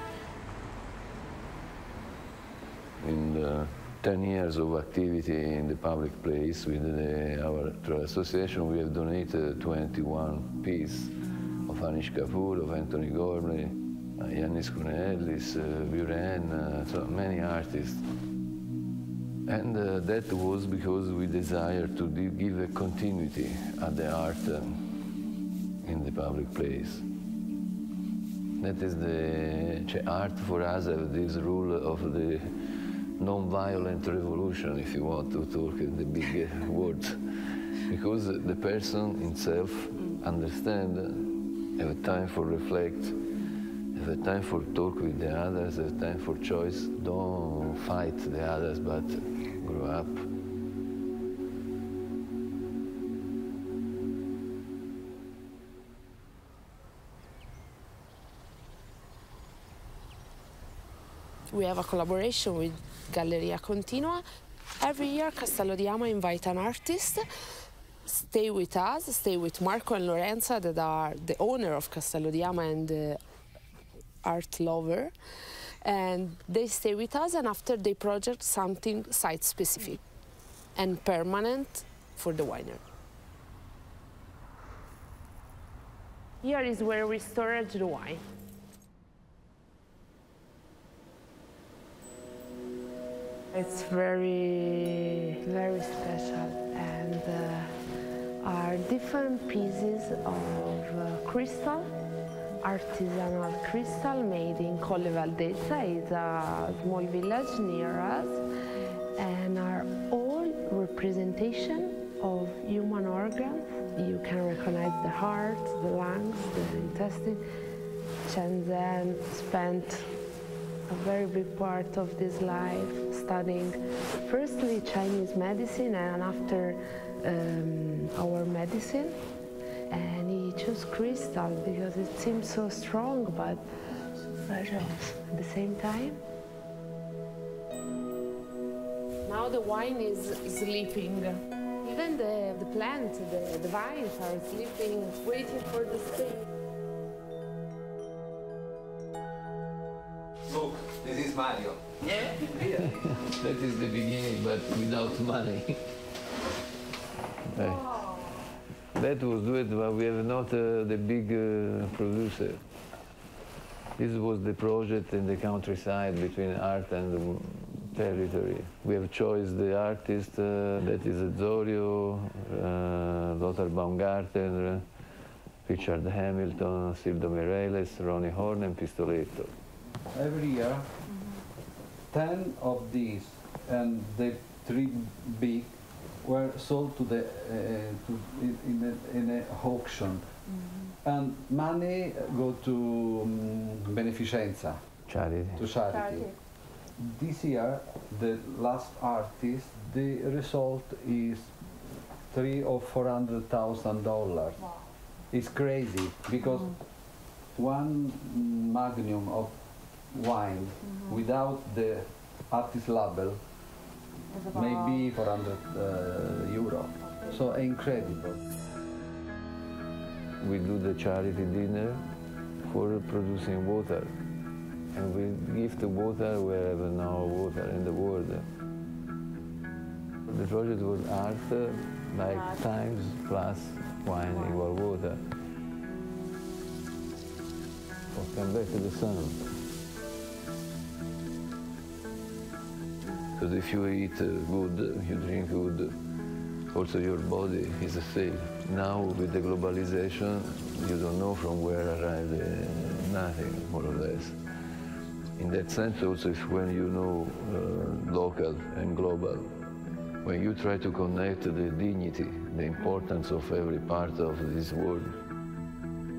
In the ten years of activity in the public place with the, our association, we have donated twenty-one pieces of Anish Kapoor, of Anthony Gormley, uh, Yannis Kounellis, uh, Buren, uh, so many artists. And uh, that was because we desired to give a continuity at the art uh, in the public place. That is the art for us, uh, this rule of the non-violent revolution, if you want to talk in the big uh, words. Because the person himself understands, uh, have a time for reflect, have a time for talk with the others, have a time for choice. Don't fight the others, but grow up. We have a collaboration with Galleria Continua. Every year Castello di Ama invite an artist, stay with us, stay with Marco and Lorenza, that are the owner of Castello di Ama and the art lover. And they stay with us, and after they project something site-specific and permanent for the winery. Here is where we store the wine. It's very, very special, and uh, are different pieces of uh, crystal, artisanal crystal made in Colle Valdezza. It's a small village near us, and are all representation of human organs. You can recognize the heart, the lungs, the intestine. Shenzhen spent a very big part of this life studying firstly Chinese medicine and after um, our medicine. And he chose crystal because it seemed so strong but precious at the same time. Now the wine is sleeping. Even the, the plant, the, the vines are sleeping, waiting for the spring. Look, this is Mario. Yeah? That is the beginning, but without money. Oh. That was good, but we have not uh, the big uh, producer. This was the project in the countryside between art and the territory. We have chosen the artist, uh, that is Zorio, uh, Lothar Baumgartner, Richard Hamilton, Silvio Mireles, Ronnie Horn, and Pistoletto. Every year, ten of these and the three big were sold to the uh, to, in, in, a, in a auction, mm-hmm. and money go to um, beneficenza, charity. To charity. charity. This year, the last artist, the result is three or four hundred thousand dollars. Wow. It's crazy because mm-hmm. one magnum of wine mm-hmm. without the artist label maybe four hundred uh, euro. So incredible. We do the charity dinner for producing water, and we give the water wherever no water in the world. The project was art, uh, like times plus wine equal water. So come back to the sun. Because if you eat uh, good, you drink good, also your body is the same. Now with the globalization, you don't know from where arrived uh, nothing, more or less. In that sense also, if when you know uh, local and global, when you try to connect the dignity, the importance of every part of this world,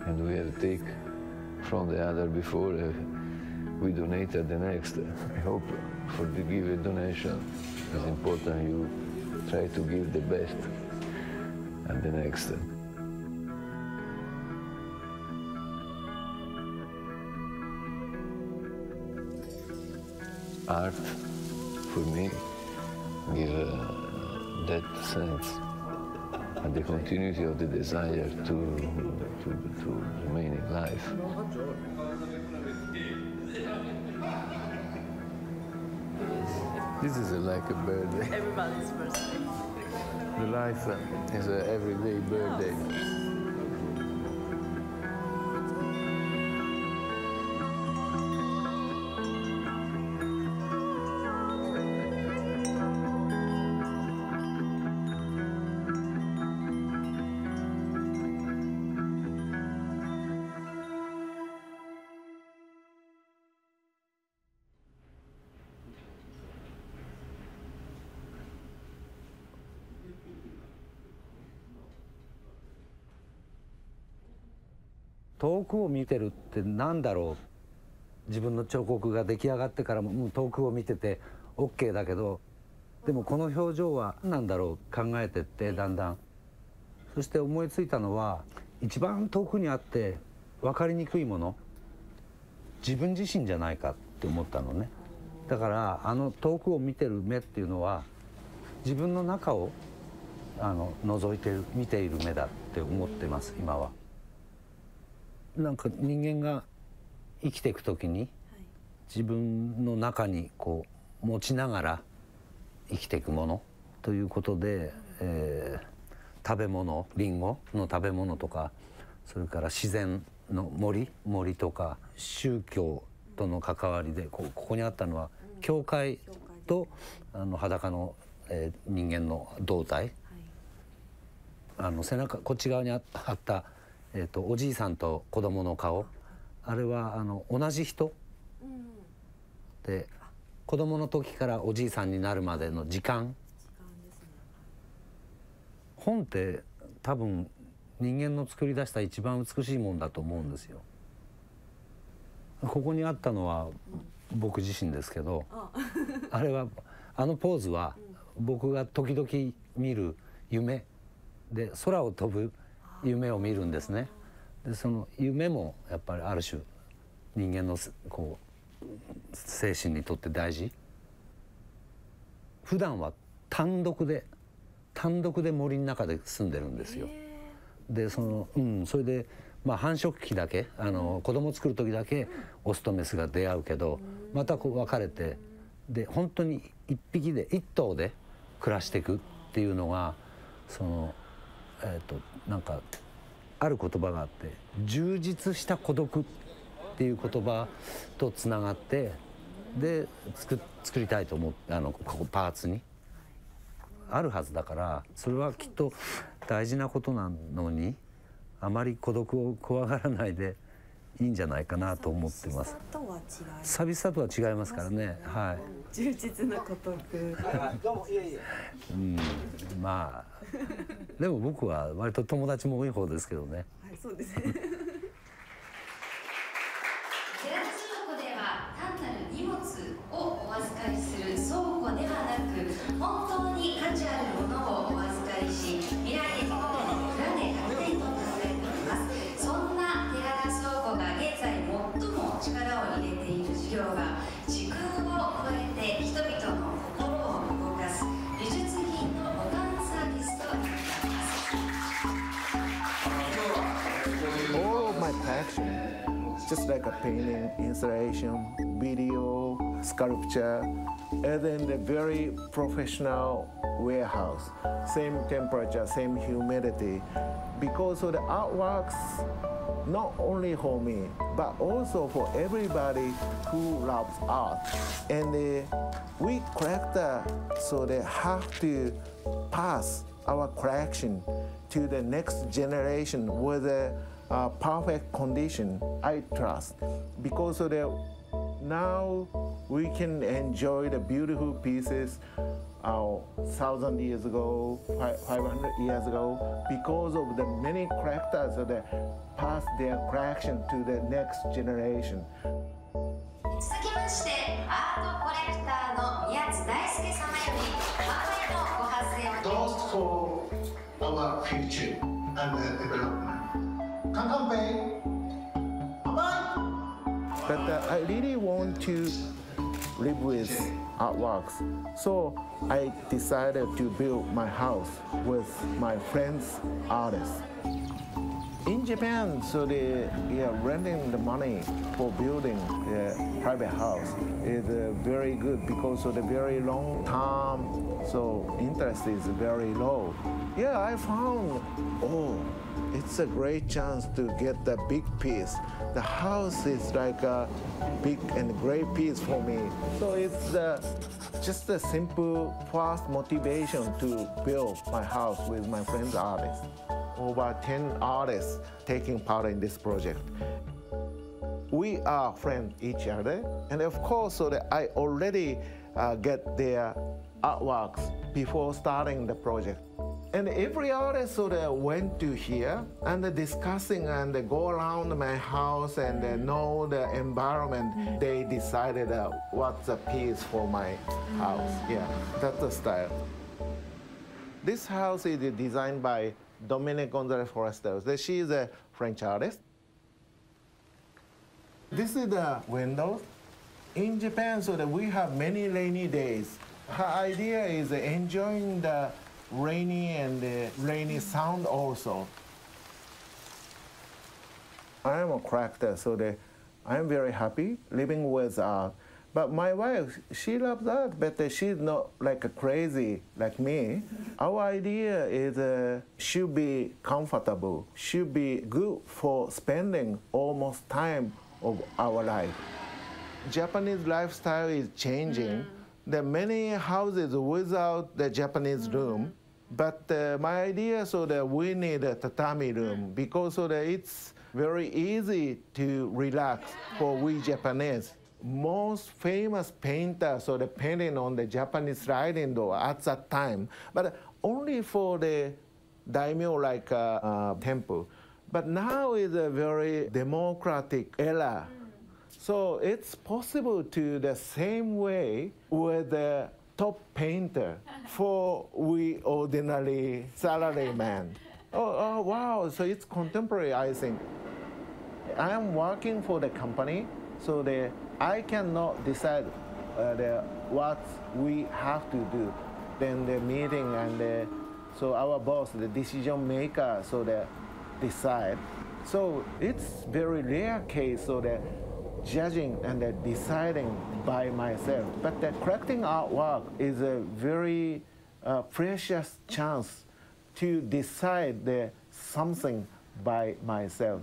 and we have take from the other before. Uh, we donate at the next. I hope for the give a donation, it's important you try to give the best at the next. Art, for me, give uh, that sense and the continuity of the desire to, to, to remain in life. This is a, like a birthday. Everybody's birthday. The life uh, is an everyday birthday. 遠くを見てるって何だろう。自分の彫刻が出来上がってからも、うん、遠くを見てて OK だけど、でもこの表情は何なんだろう考えてってだんだん。そして思いついたのは一番遠くにあって分かりにくいもの、自分自身じゃないかって思ったのね。だからあの遠くを見てる目っていうのは自分の中をあの覗いてる見ている目だって思ってます今は。なんか人間が生きていくときに自分の中にこう持ちながら生きていくものということで、えー、食べ物、リンゴの食べ物とか、それから自然の森森とか宗教との関わりで こ, ここにあったのは教会とあの裸の、えー、人間の胴体、あの背中こっち側にあった、えー、とおじいさんと子供の顔、あれはあの同じ人、うん、で子供の時からおじいさんになるまでの時間、本って多分人間の作り出した一番美しいもんだと思うんですよ。ここにあったのは僕自身ですけど、あれはあのポーズは僕が時々見る夢で、空を飛ぶ夢を見るんですね。でその夢もやっぱりある種人間のこう精神にとって大事。普段は単独で単独で森の中で住んでるんですよ。でそのうんそれでまあ繁殖期だけあの子供を作る時だけオスとメスが出会うけど、またこう別れて、で本当に一匹で一頭で暮らしていくっていうのがそのえっとなんかある言葉があって、充実した孤独っていう言葉とつながって、で 作, 作りたいと思ってあのここパーツにあるはずだから、それはきっと大事なことなのにあまり孤独を怖がらないでいいんじゃないかなと思ってます。寂しさとは違いますからね。はい。 充実の孤独。 うん、まあでも僕は割と友達も多い方ですけどね。 はい、そうですね。 ジェラ倉庫では単なる荷物をお預かりする倉庫ではなく、本当に価値あるものをお預かりし、未来へ行くまでの裏で発展と考えております。そんな寺田倉庫が現在最も力を入れている事業が、時空を超えて人々の心を動かす美術品の保管サービスとなっています。 All of my collection, just like a painting, installation, video, sculpture, and then the very professional warehouse, same temperature, same humidity, because of the artworks, not only for me, but also for everybody who loves art. And uh, we collector, so they have to pass our collection to the next generation with a uh, perfect condition, I trust. Because of the, now we can enjoy the beautiful pieces uh, thousand years ago, five hundred years ago, because of the many characters that pass their collection to the next generation. 続きましてアートコレクターの宮津大輔様より乾杯のご発言を。 Toast for our future and development. Kankanpei. But uh, I really want to live with artworks. So I decided to build my house with my friends, artists. In Japan, so they are renting the money for building a private house is uh, very good because of the very long term, so interest is very low. Yeah, I found, oh, it's a great chance to get the big piece. The house is like a big and great piece for me. So it's uh, just a simple first motivation to build my house with my friends artists. Over ten artists taking part in this project. We are friends each other, and of course, so that I already uh, get their artworks before starting the project. And every artist sort of went to here and discussing and go around my house and know the environment. They decided uh, what's a piece for my house. Yeah, that's the style. This house is designed by Dominique Gonzalez Forester. She is a French artist. This is the window. In Japan, so that we have many rainy days. Her idea is enjoying the rainy and the rainy sound also. I am a character, so that I'm very happy living with art. But my wife, she loves art, but she's not like a crazy like me. Our idea is uh, should be comfortable, should be good for spending almost time of our life. Japanese lifestyle is changing. Mm. There are many houses without the Japanese mm. room, but uh, my idea so that we need a tatami room mm. because so that it's very easy to relax for we Japanese. Most famous painters so the painting on the Japanese sliding door at that time, but only for the daimyo like uh, uh, temple. But now is a very democratic era. So it's possible to the same way with the top painter for we ordinary salaryman. Oh, oh, wow, so it's contemporary, I think. I am working for the company, so the, I cannot decide uh, the, what we have to do. Then the meeting and the, so our boss, the decision maker, so they decide. So it's very rare case, so that judging and the deciding by myself. But the collecting artwork is a very uh, precious chance to decide the something by myself.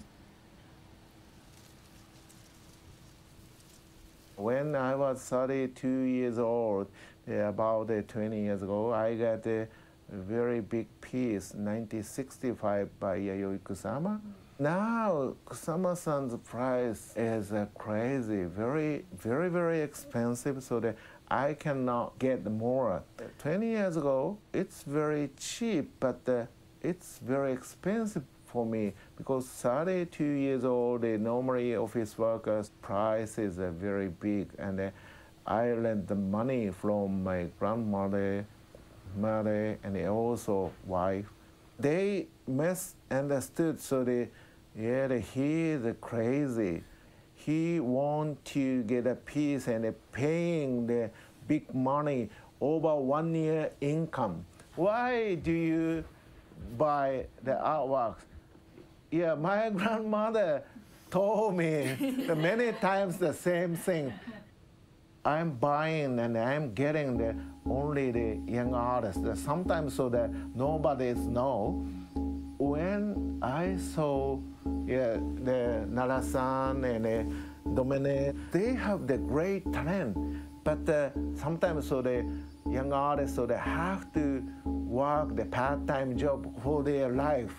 When I was thirty-two years old, about uh, twenty years ago, I got a very big piece, nineteen sixty-five by Yayoi Kusama. Now, Kusama-san's price is uh, crazy, very, very, very expensive, so that I cannot get more. twenty years ago, it's very cheap, but uh, it's very expensive for me because thirty-two years old, uh, normally office workers' price is uh, very big, and uh, I lent the money from my grandmother, mother, and also wife. They misunderstood, so they, yeah, he is crazy. He want to get a piece and uh, paying the big money over one year income. Why do you buy the artworks? Yeah, my grandmother told me many times the same thing. I'm buying and I'm getting the only the young artists. Sometimes so that nobody know. When I saw yeah, the Nara-san and uh, Dominique, they have the great talent, but uh, sometimes so the young artists so they have to work the part-time job for their life.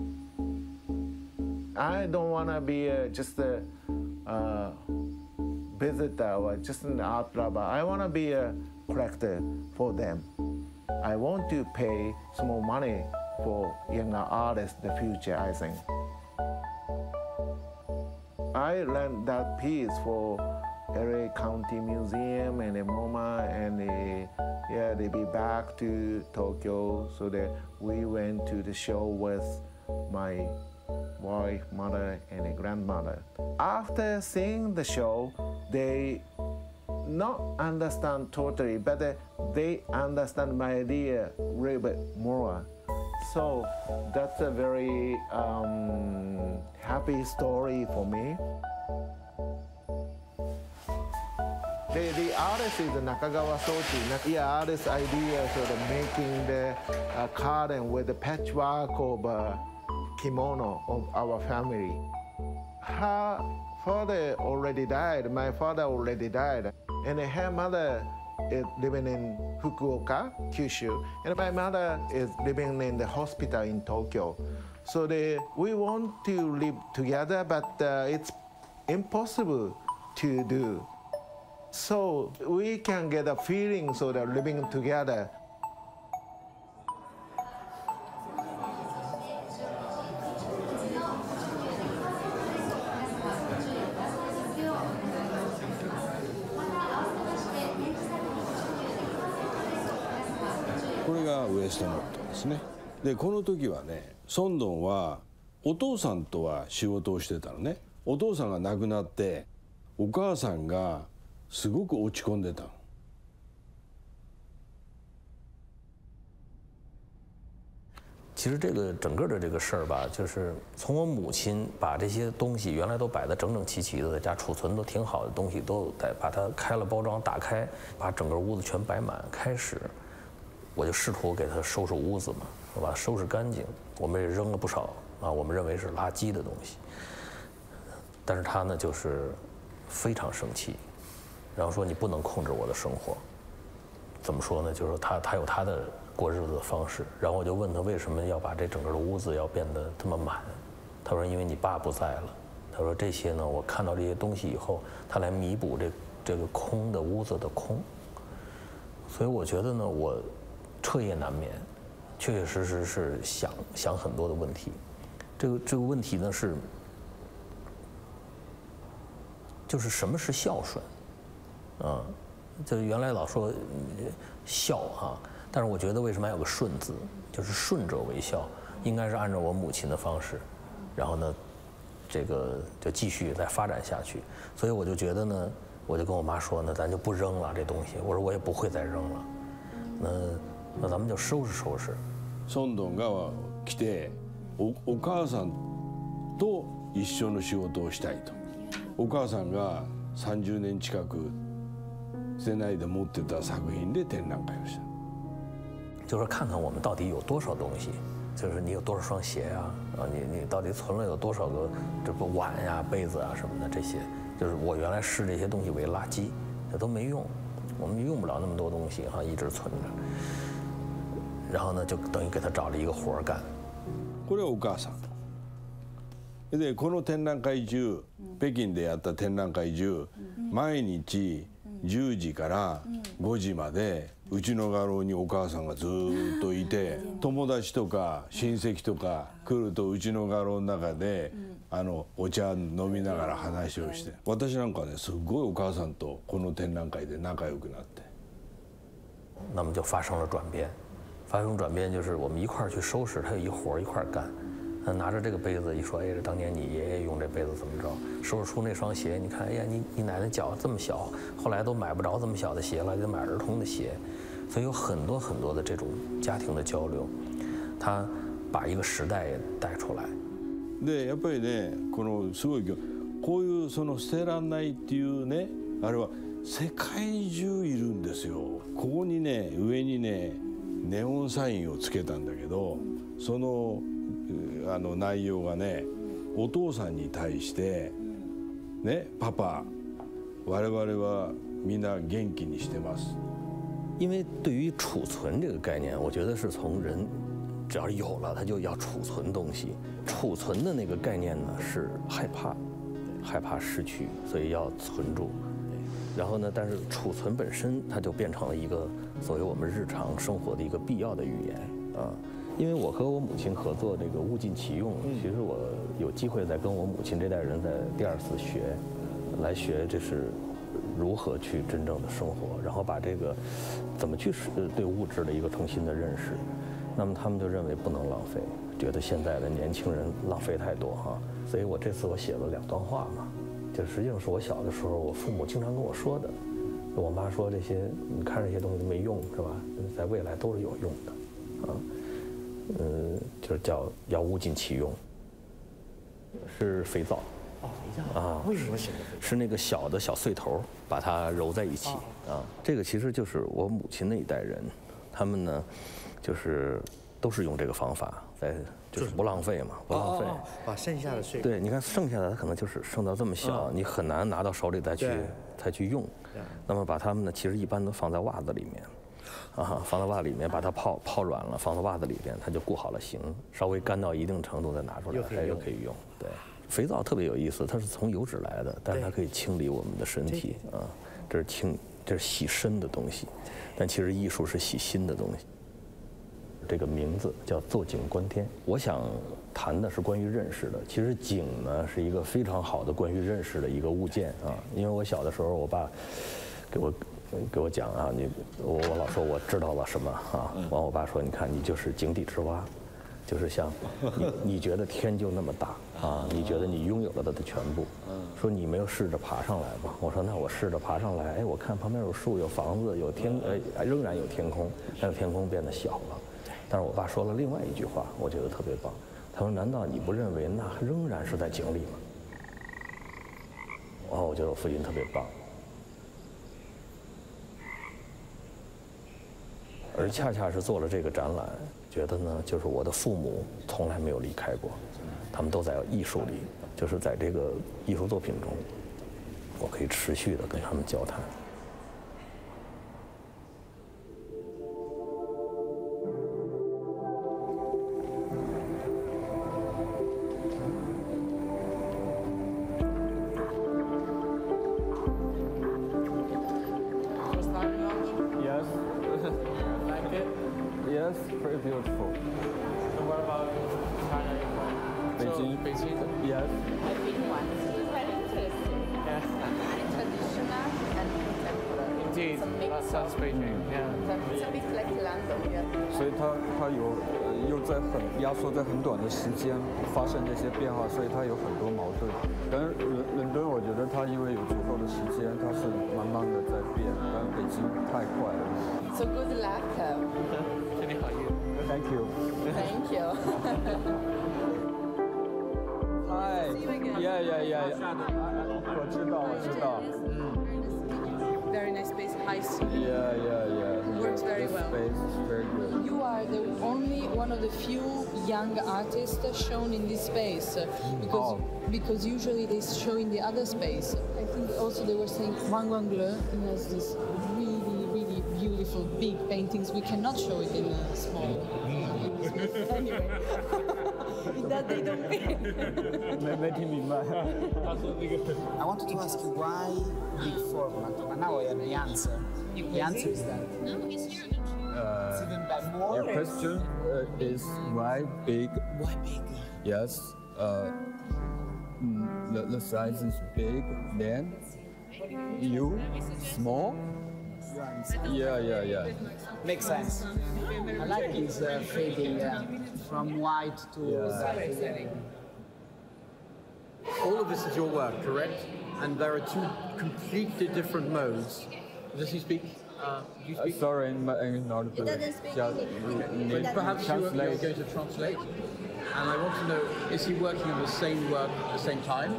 I don't want to be uh, just a uh, visitor or just an art lover. I want to be a collector for them. I want to pay small money for younger artists in the future, I think. I lent that piece for L A County Museum and the MoMA, and the, yeah, they be back to Tokyo, so that we went to the show with my wife, mother, and a grandmother. After seeing the show, they not understand totally, but they understand my idea a little bit more. So that's a very um, happy story for me. The, the artist is Nakagawa Sochi. The artist's idea sort of making the uh, curtain with the patchwork of uh, kimono of our family. Her father already died, my father already died, and her mother is living in Fukuoka, Kyushu, and my mother is living in the hospital in Tokyo. So the, we want to live together, but uh, it's impossible to do. So we can get a feeling so that living together. これがウエストノットですね。でこの時はね、ソンドンはお父さんとは仕事をしてたのね。お父さんが亡くなってお母さんがすごく落ち込んでたの。 其实这个整个的这个事儿吧，就是从我母亲把这些东西原来都摆得整整齐齐的，在家储存都挺好的东西，都在把它开了包装，打开，把整个屋子全摆满。开始，我就试图给它收拾屋子嘛，我把它收拾干净。我们也扔了不少啊，我们认为是垃圾的东西。但是他呢，就是非常生气，然后说你不能控制我的生活。怎么说呢？就是说他他有他的过日子的方式。然后我就问他为什么要把这整个的屋子要变得这么满？他说因为你爸不在了。他说这些呢，我看到这些东西以后，他来弥补这这个空的屋子的空。所以我觉得呢，我彻夜难眠，确确实实是想想很多的问题。这个这个问题呢是，就是什么是孝顺？啊，就原来老说孝啊，但是我觉得为什么要有个顺字？就是顺者为孝，应该是按照我母亲的方式，然后呢，这个就继续再发展下去。所以我就觉得呢，我就跟我妈说呢，咱就不扔了这东西。我说我也不会再扔了，那那咱们就收拾收拾。 ソンドンが来て、おお母さんと一緒の仕事をしたいと。お母さんがさんじゅうねん近く捨てないで持ってた作品で展覧会をした。 就说看看我们到底有多少东西，就是你有多少双鞋呀、啊，啊，你你到底存了有多少个这不碗呀、杯子啊什么的这些，就是我原来视这些东西为垃圾，这都没用，我们用不了那么多东西哈、啊，一直存着。然后呢，就等于给他找了一个活儿干。 これはお母さん。でこの展覧会中、北京でやった展覧会中、毎日じゅうじからごじまでうちの画廊にお母さんがずっといて、友達とか親戚とか来るとうちの画廊の中であのお茶飲みながら話をして、私なんかねすごいお母さんとこの展覧会で仲良くなって。 那么就发生了转变，发生转变就是我们一块儿去收拾，他有一活儿一块儿干。他拿着这个杯子一说，哎，这当年你爷爷用这杯子怎么着？收拾出那双鞋，你看，哎呀，你你奶奶脚这么小，后来都买不着这么小的鞋了，得买儿童的鞋。所以有很多很多的这种家庭的交流，他把一个时代也带出来。 でやっぱりね、このすごいこういうその捨てらんないっていうね、あれは世界中いるんですよ。ここにね上にねネオンサインをつけたんだけど、そのあの内容がね、お父さんに対してね、パパ、我々はみんな元気にしてます。 因为对于储存这个概念，我觉得是从人只要有了，他就要储存东西。储存的那个概念呢，是害怕，害怕失去，所以要存住， 然后呢，但是储存本身它就变成了一个作为我们日常生活的一个必要的语言啊。因为我和我母亲合作这个物尽其用，其实我有机会在跟我母亲这代人在第二次学，来学这是如何去真正的生活，然后把这个怎么去对物质的一个重新的认识。那么他们就认为不能浪费，觉得现在的年轻人浪费太多哈，所以我这次我写了两段话嘛，就实际上是我小的时候我父母经常跟我说的。我妈说这些你看这些东西都没用是吧，在未来都是有用的啊。嗯，就是叫要物尽其用，是肥皂。 哦，肥皂啊？ 为什么选择肥皂？ 是那个小的小碎头，把它揉在一起、哦、啊。这个其实就是我母亲那一代人，他们呢，就是都是用这个方法，在就是不浪费嘛，不浪费， 哦哦哦、把剩下的碎。 对，你看剩下的它可能就是剩到这么小，嗯、你很难拿到手里再去再去用。那么把它们呢，其实一般都放在袜子里面。啊，放到袜子里面，把它泡泡软了，放到袜子里边，它就固好了形。稍微干到一定程度再拿出来，它又可以用。对，肥皂特别有意思，它是从油脂来的，但是它可以清理我们的身体啊。这是清，这是洗身的东西，但其实艺术是洗心的东西。这个名字叫坐井观天。我想谈的是关于认识的。其实井呢是一个非常好的关于认识的一个物件啊。因为我小的时候，我爸给我。给我讲啊，你我我老说我知道了什么啊，完我爸说，你看你就是井底之蛙，就是像你你觉得天就那么大啊，你觉得你拥有了它的全部，说你没有试着爬上来吗？我说那我试着爬上来，哎，我看旁边有树有房子有天呃仍然有天空，但是天空变得小了。但是我爸说了另外一句话，我觉得特别棒，他说难道你不认为那仍然是在井里吗？哦，我觉得我父亲特别棒。而恰恰是做了这个展览，觉得呢，就是我的父母从来没有离开过，他们都在艺术里，就是在这个艺术作品中，我可以持续的跟他们交谈。 Beautiful. So what about China? Beijing. So Beijing. Yes. I've been once. It's very interesting. Yes. Very traditional and contemporary. Indeed. That sounds Beijing. Yeah. It's a bit like London. Yeah. 所以它它有呃又在很压缩在很短的时间发生这些变化，所以它有很多矛盾。但是伦伦敦，我觉得它因为有足够的时间，它是慢慢的在变，但是北京太快了。So good luck. 祝你好运。 Thank you. Thank you. Hi. Yeah, yeah, yeah. 我知道，我知道。嗯。 Very nice space, high ceiling. Yeah, yeah, yeah. It works very the well. Space is very good. You are the only one of the few young artists shown in this space because oh. because usually they show in the other space. I think also they were saying Wang Wangle has this really, really beautiful big paintings. We cannot show it in a small space. Anyway. That they don't mean. I wanted to ask you why big format, but now I have the answer. The answer is that. Uh, your question uh, is why big? Why big? Yes. Uh, mm, the, the size is big, then you small. Yeah, yeah, yeah. Makes sense. I like this uh, fading uh, from white to yeah. All of this is your work, correct? And there are two completely different modes. Does he speak? Uh, do you speak? Uh, sorry, I'm not. He doesn't speak English. But perhaps you are going to translate. And I want to know, is he working on the same work at the same time?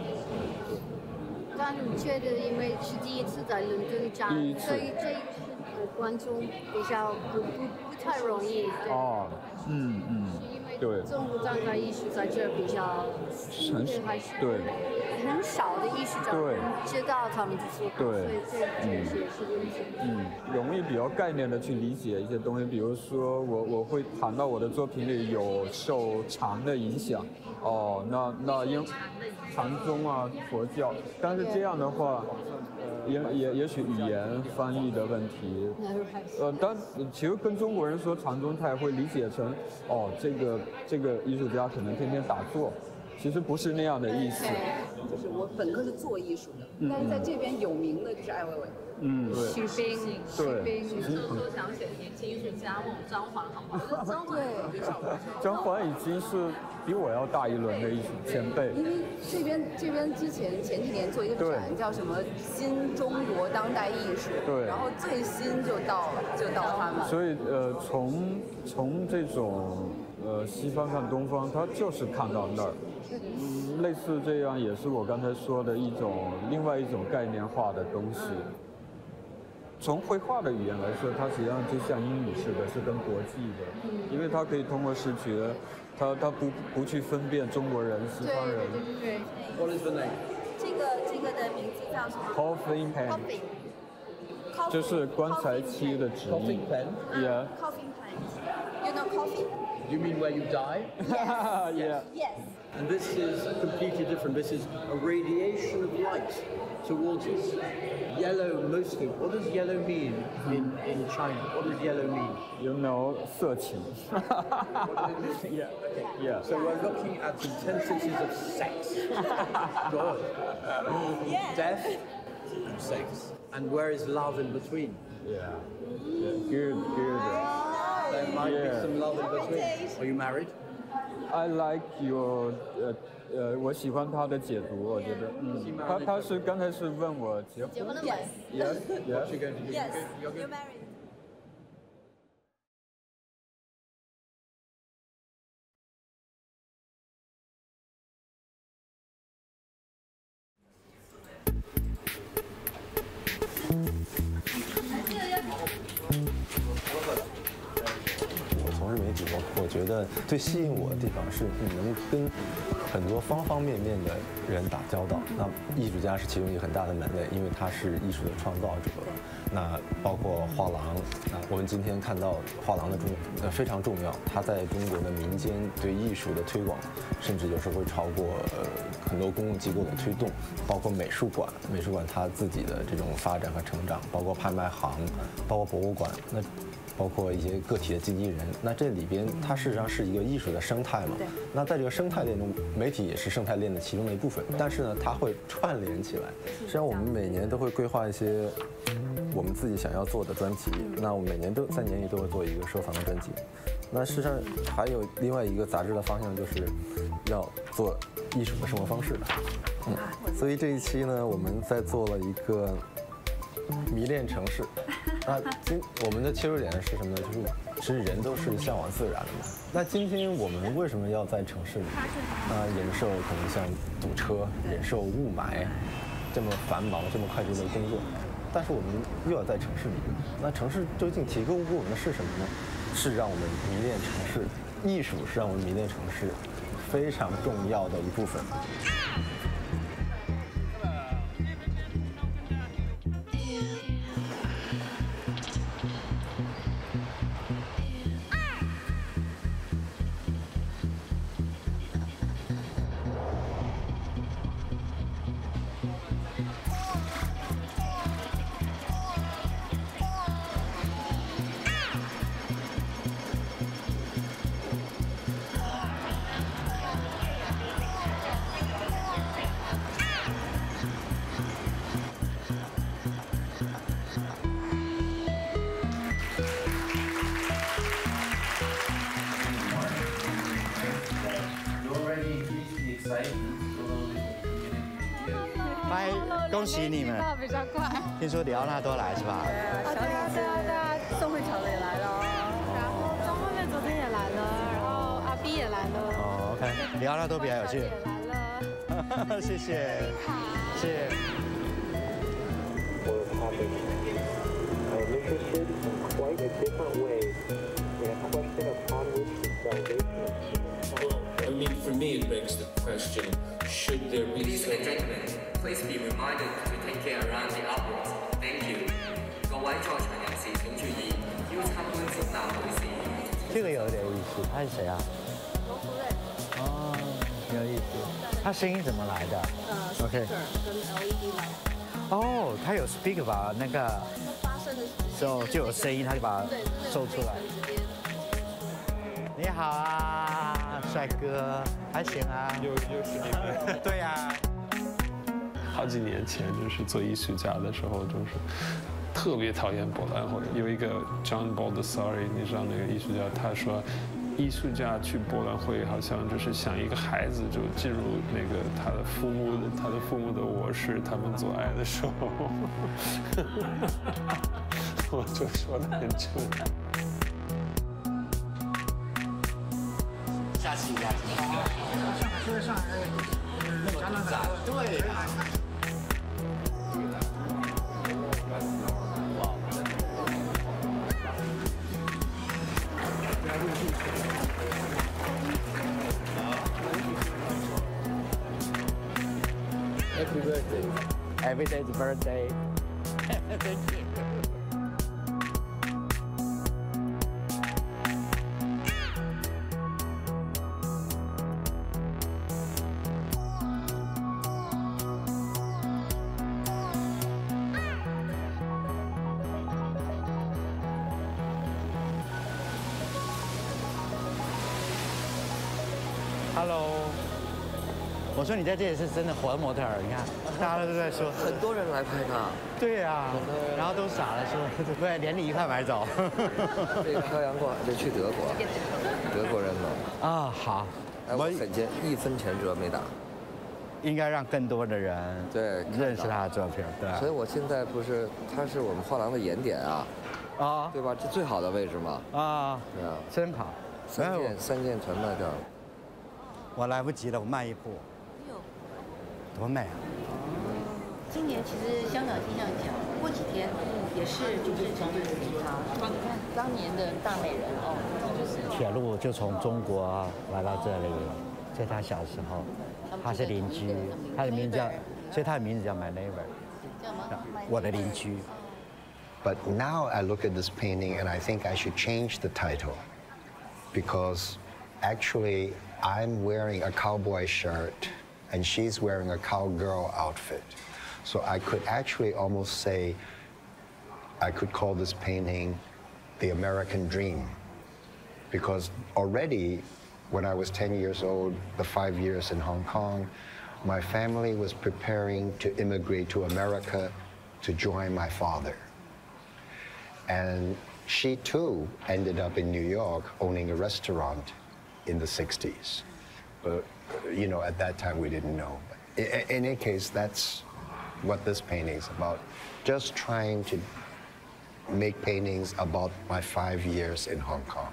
但你觉得，因为是第一次在伦敦展，所以这一次的观众比较不不不太容易。 哦，嗯嗯，对。 中国当代艺术在这比较新的，还是对很少的艺术家知道他们的作品，所以这这也是问题。 嗯，容易比较概念的去理解一些东西，比如说我我会谈到我的作品里有受禅的影响，哦，那那因禅宗啊佛教，但是这样的话，呃。 也也也许语言翻译的问题，呃，但其实跟中国人说禅宗，他也会理解成，哦，这个这个艺术家可能天天打坐，其实不是那样的意思。 就是我本科是做艺术的， 嗯、 但是在这边有名的就是艾薇薇。 嗯，对。 徐冰， 对。 徐冰都想选年轻艺术家，问我们张环好不好？张环对， 张环已经是比我要大一轮的艺术前辈。 因为这边这边之前前几年做一个展，叫什么新中国当代艺术， 对， 然后最新就到就到他们。 所以呃，从从这种呃西方看东方，他就是看到那儿。嗯，类似这样也是我刚才说的一种另外一种概念化的东西。从绘画的语言来说，它实际上就像英语似的，是跟国际的，因为它可以通过视觉，它它不不去分辨中国人、西方人。 对对对。 What is the name？ 这个这个的名字叫什么 ？Coffin pen。就是棺材漆的纸。 Coffin pen。 Yeah. Coffin pen. You know coffin? You mean where you die? Yes. Yeah. Yes. And this is completely different. This is a radiation of light towards us. Yellow mostly. What does yellow mean in, in China? What does yellow mean? You know, 色情. Yeah. Okay. Yeah. So we're looking at intensities of sex. Good. Yes. Death and sex. And where is love in between? Yeah. Yeah. Good, good. There might yeah. be some love in between. Are you married? I like your 呃呃，我喜欢他的解读，我觉得，嗯，他他是刚才是问我结婚， 结婚了吗 ？Yes, yes. Yes, you're married. 我从事媒体，我我觉得最吸引我的地方是你能跟很多方方面面的人打交道。那艺术家是其中一个很大的门类，因为他是艺术的创造者。那包括画廊，那我们今天看到画廊的重呃非常重要，它在中国的民间对艺术的推广，甚至有时候会超过呃很多公共机构的推动。包括美术馆，美术馆它自己的这种发展和成长，包括拍卖行，包括博物馆，那。包括一些个体的经纪人，那这里边它事实上是一个艺术的生态嘛。那在这个生态链中，媒体也是生态链的其中的一部分。但是呢，它会串联起来。实际上，我们每年都会规划一些我们自己想要做的专题。那我们每年都在年底都会做一个收藏的专辑。那事实上还有另外一个杂志的方向，就是要做艺术的生活方式的。嗯，所以这一期呢，我们在做了一个迷恋城市。那今我们的切入点是什么呢？就是其实人都是向往自然的嘛。那今天我们为什么要在城市里？啊，忍受可能像堵车、忍受雾霾，这么繁忙、这么快节奏的工作，但是我们又要在城市里。那城市究竟提供给我们的是什么呢？是让我们迷恋城市，艺术是让我们迷恋城市非常重要的一部分。 嗨，恭喜你们！ 比较快。 听说里奥纳多来是吧？ 小李对啊对啊，宋慧乔也来了，然后张惠妹昨天也来了，然后阿 B 也来了。 哦 ，OK， 里奥纳多比较有趣。 也来了， 谢谢，谢谢。 I'm interested in quite a different way in a question upon which salvation is. I mean, for me, it begs the question, should there be... Ladies and gentlemen, please be reminded to take care around the outwards. Thank you. 各位在場人士請注意，要參觀展覽女士。 這個有點意思，他是誰啊？ 羅福瑞。 哦，有意思。他聲音怎麼來的？ 呃 ，OK。 跟 L E D 來。 哦，它有 speaker 把那个发声的时候就有声音，它就把它收出来。你好啊，帅哥，还行啊。 又又是你们。 对呀。 好几年前就是做艺术家的时候，就是特别讨厌博览会。有一个 John Baldessari， 你知道那个艺术家，他说。艺术家去博览会，好像就是像一个孩子，就进入那个他的父母的他的父母的卧室，他们做爱的时候，我就说的很出来。 下期下期。 就在上海，呃，展览展。对。 Happy birthday. Every day's a birthday. Thank you. Hello. 我说你在这里是真的活模特儿，你看，大家都在说， 很多人来拍他。 对呀、啊，然后都傻了，说对，连你一块买走。 这个漂洋过海就去德国，德国人嘛。 啊，好， 哎，我很钱一分钱折没打。 应该让更多的人对认识他的作品，对。 所以我现在不是，他是我们画廊的眼点啊， 啊， 对吧？这最好的位置嘛。 啊， 对啊， 真好。 三件三件全卖掉了。 我来不及了，我慢一步。多美啊！ 今年其实香港气象奖过几天也是就是从这个地方，你看当年的大美人哦，就是铁路就从中国来到这里，在他小时候，他是邻居，他的名字叫，所以他的名字叫 My Neighbor， 我的邻居。 But now I look at this painting and I think I should change the title, because actually I'm wearing a cowboy shirt. And she's wearing a cowgirl outfit. So I could actually almost say, I could call this painting the American Dream. Because already, when I was ten years old, the five years in Hong Kong, my family was preparing to immigrate to America to join my father. And she too ended up in New York owning a restaurant in the sixties. But, you know, at that time we didn't know. In, in any case, that's what this painting is about. Just trying to make paintings about my five years in Hong Kong.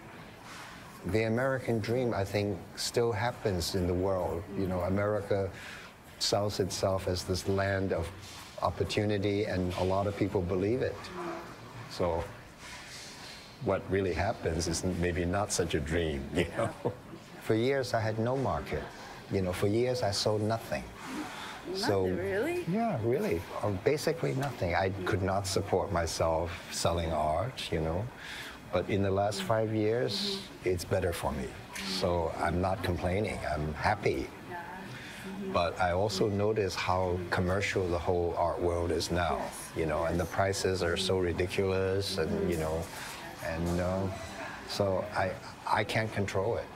The American dream, I think, still happens in the world. You know, America sells itself as this land of opportunity, and a lot of people believe it. So what really happens is maybe not such a dream, you know? For years, I had no market. You know, for years, I sold nothing. Nothing, so, really? Yeah, really. Uh, basically nothing. I could not support myself selling art, you know. But in the last five years, mm-hmm. it's better for me. So I'm not complaining. I'm happy. Mm-hmm. But I also notice how commercial the whole art world is now, yes. you know, and the prices are so ridiculous, and, you know, and uh, so I, I can't control it.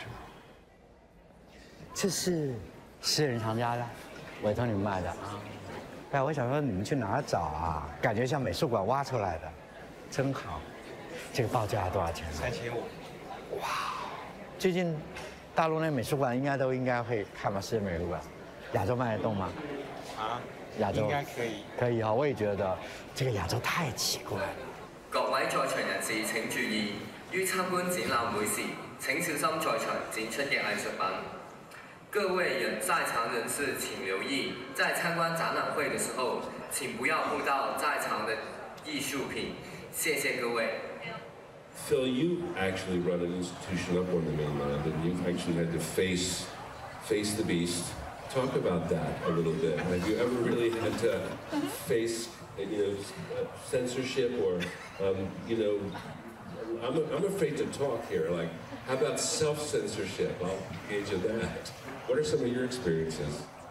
这是私人藏家的，委托你们卖的啊。哎，我想说你们去哪儿找啊？感觉像美术馆挖出来的，真好。这个报价多少钱？ 三千五。 哇，最近大陆那美术馆应该都应该会看吧？私人美术馆，亚洲卖得动吗？ 啊， 亚洲应该可以。 可以啊，我也觉得这个亚洲太奇怪了。 各位在場人士請注意，於參觀展覽會時，請小心在場展出嘅藝術品。各位人在场人士请留意，在参观展览会的时候，请不要碰到在场的艺术品。谢谢各位。 Phil, you actually run an institution up on the mainland, and you've actually had to face face the beast. Talk about that a little bit. Have you ever really had to face, you know, censorship or, um, you know, I'm I'm afraid to talk here. Like, how about self-censorship? I'll engage in that. What are some of your experiences?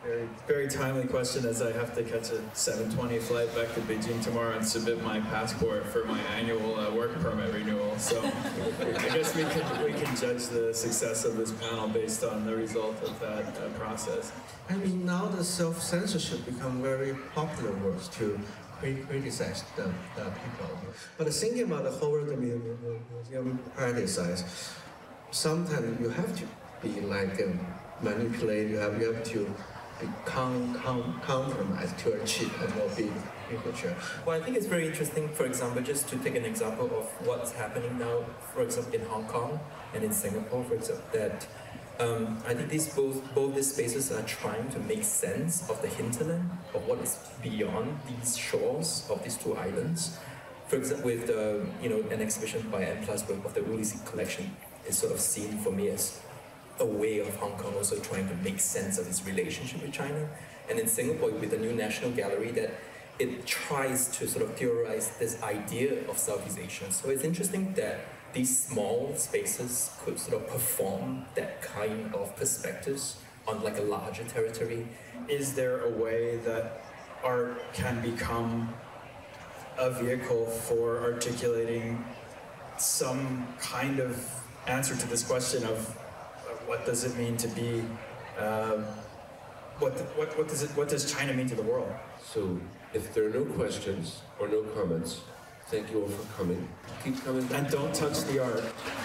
Very, very timely question as I have to catch a seven twenty flight back to Beijing tomorrow and submit my passport for my annual uh, work permit renewal. So I guess we can, we can judge the success of this panel based on the result of that uh, process. I mean, now the self-censorship become very popular words to criticize the, the people. But thinking about the whole the museum criticize, sometimes you have to be like um, manipulate, you have, you have to Con, con, compromise to achieve a more big picture. Well, I think it's very interesting, for example, just to take an example of what's happening now, for example, in Hong Kong and in Singapore, for example, that um, I think these both, both these spaces are trying to make sense of the hinterland, of what is beyond these shores of these two islands. For example, with the, you know, an exhibition by M Plus of the Ulysses collection is sort of seen for me as a way of Hong Kong also trying to make sense of its relationship with China. And in Singapore, with the new National Gallery, that it tries to sort of theorize this idea of Southeast Asia. So it's interesting that these small spaces could sort of perform that kind of perspectives on like a larger territory. Is there a way that art can become a vehicle for articulating some kind of answer to this question of what does it mean to be, uh, what, what, what, does it, what does China mean to the world? So, if there are no questions or no comments, thank you all for coming. Keep coming back. And don't touch the art.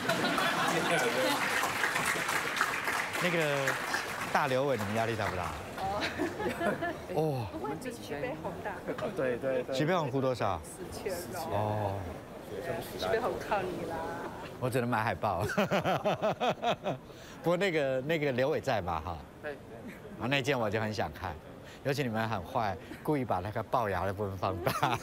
那个大刘伟，你们压力大不大？哦。 不会比徐悲鸿大。 对对对。 徐悲鸿付多少？ 四千哦。 哦。 徐悲鸿靠你啦。 我只能买海报。不过那个那个刘伟在嘛哈？ 对。 啊，那件我就很想看，尤其你们很坏，故意把那个龅牙的部分放大。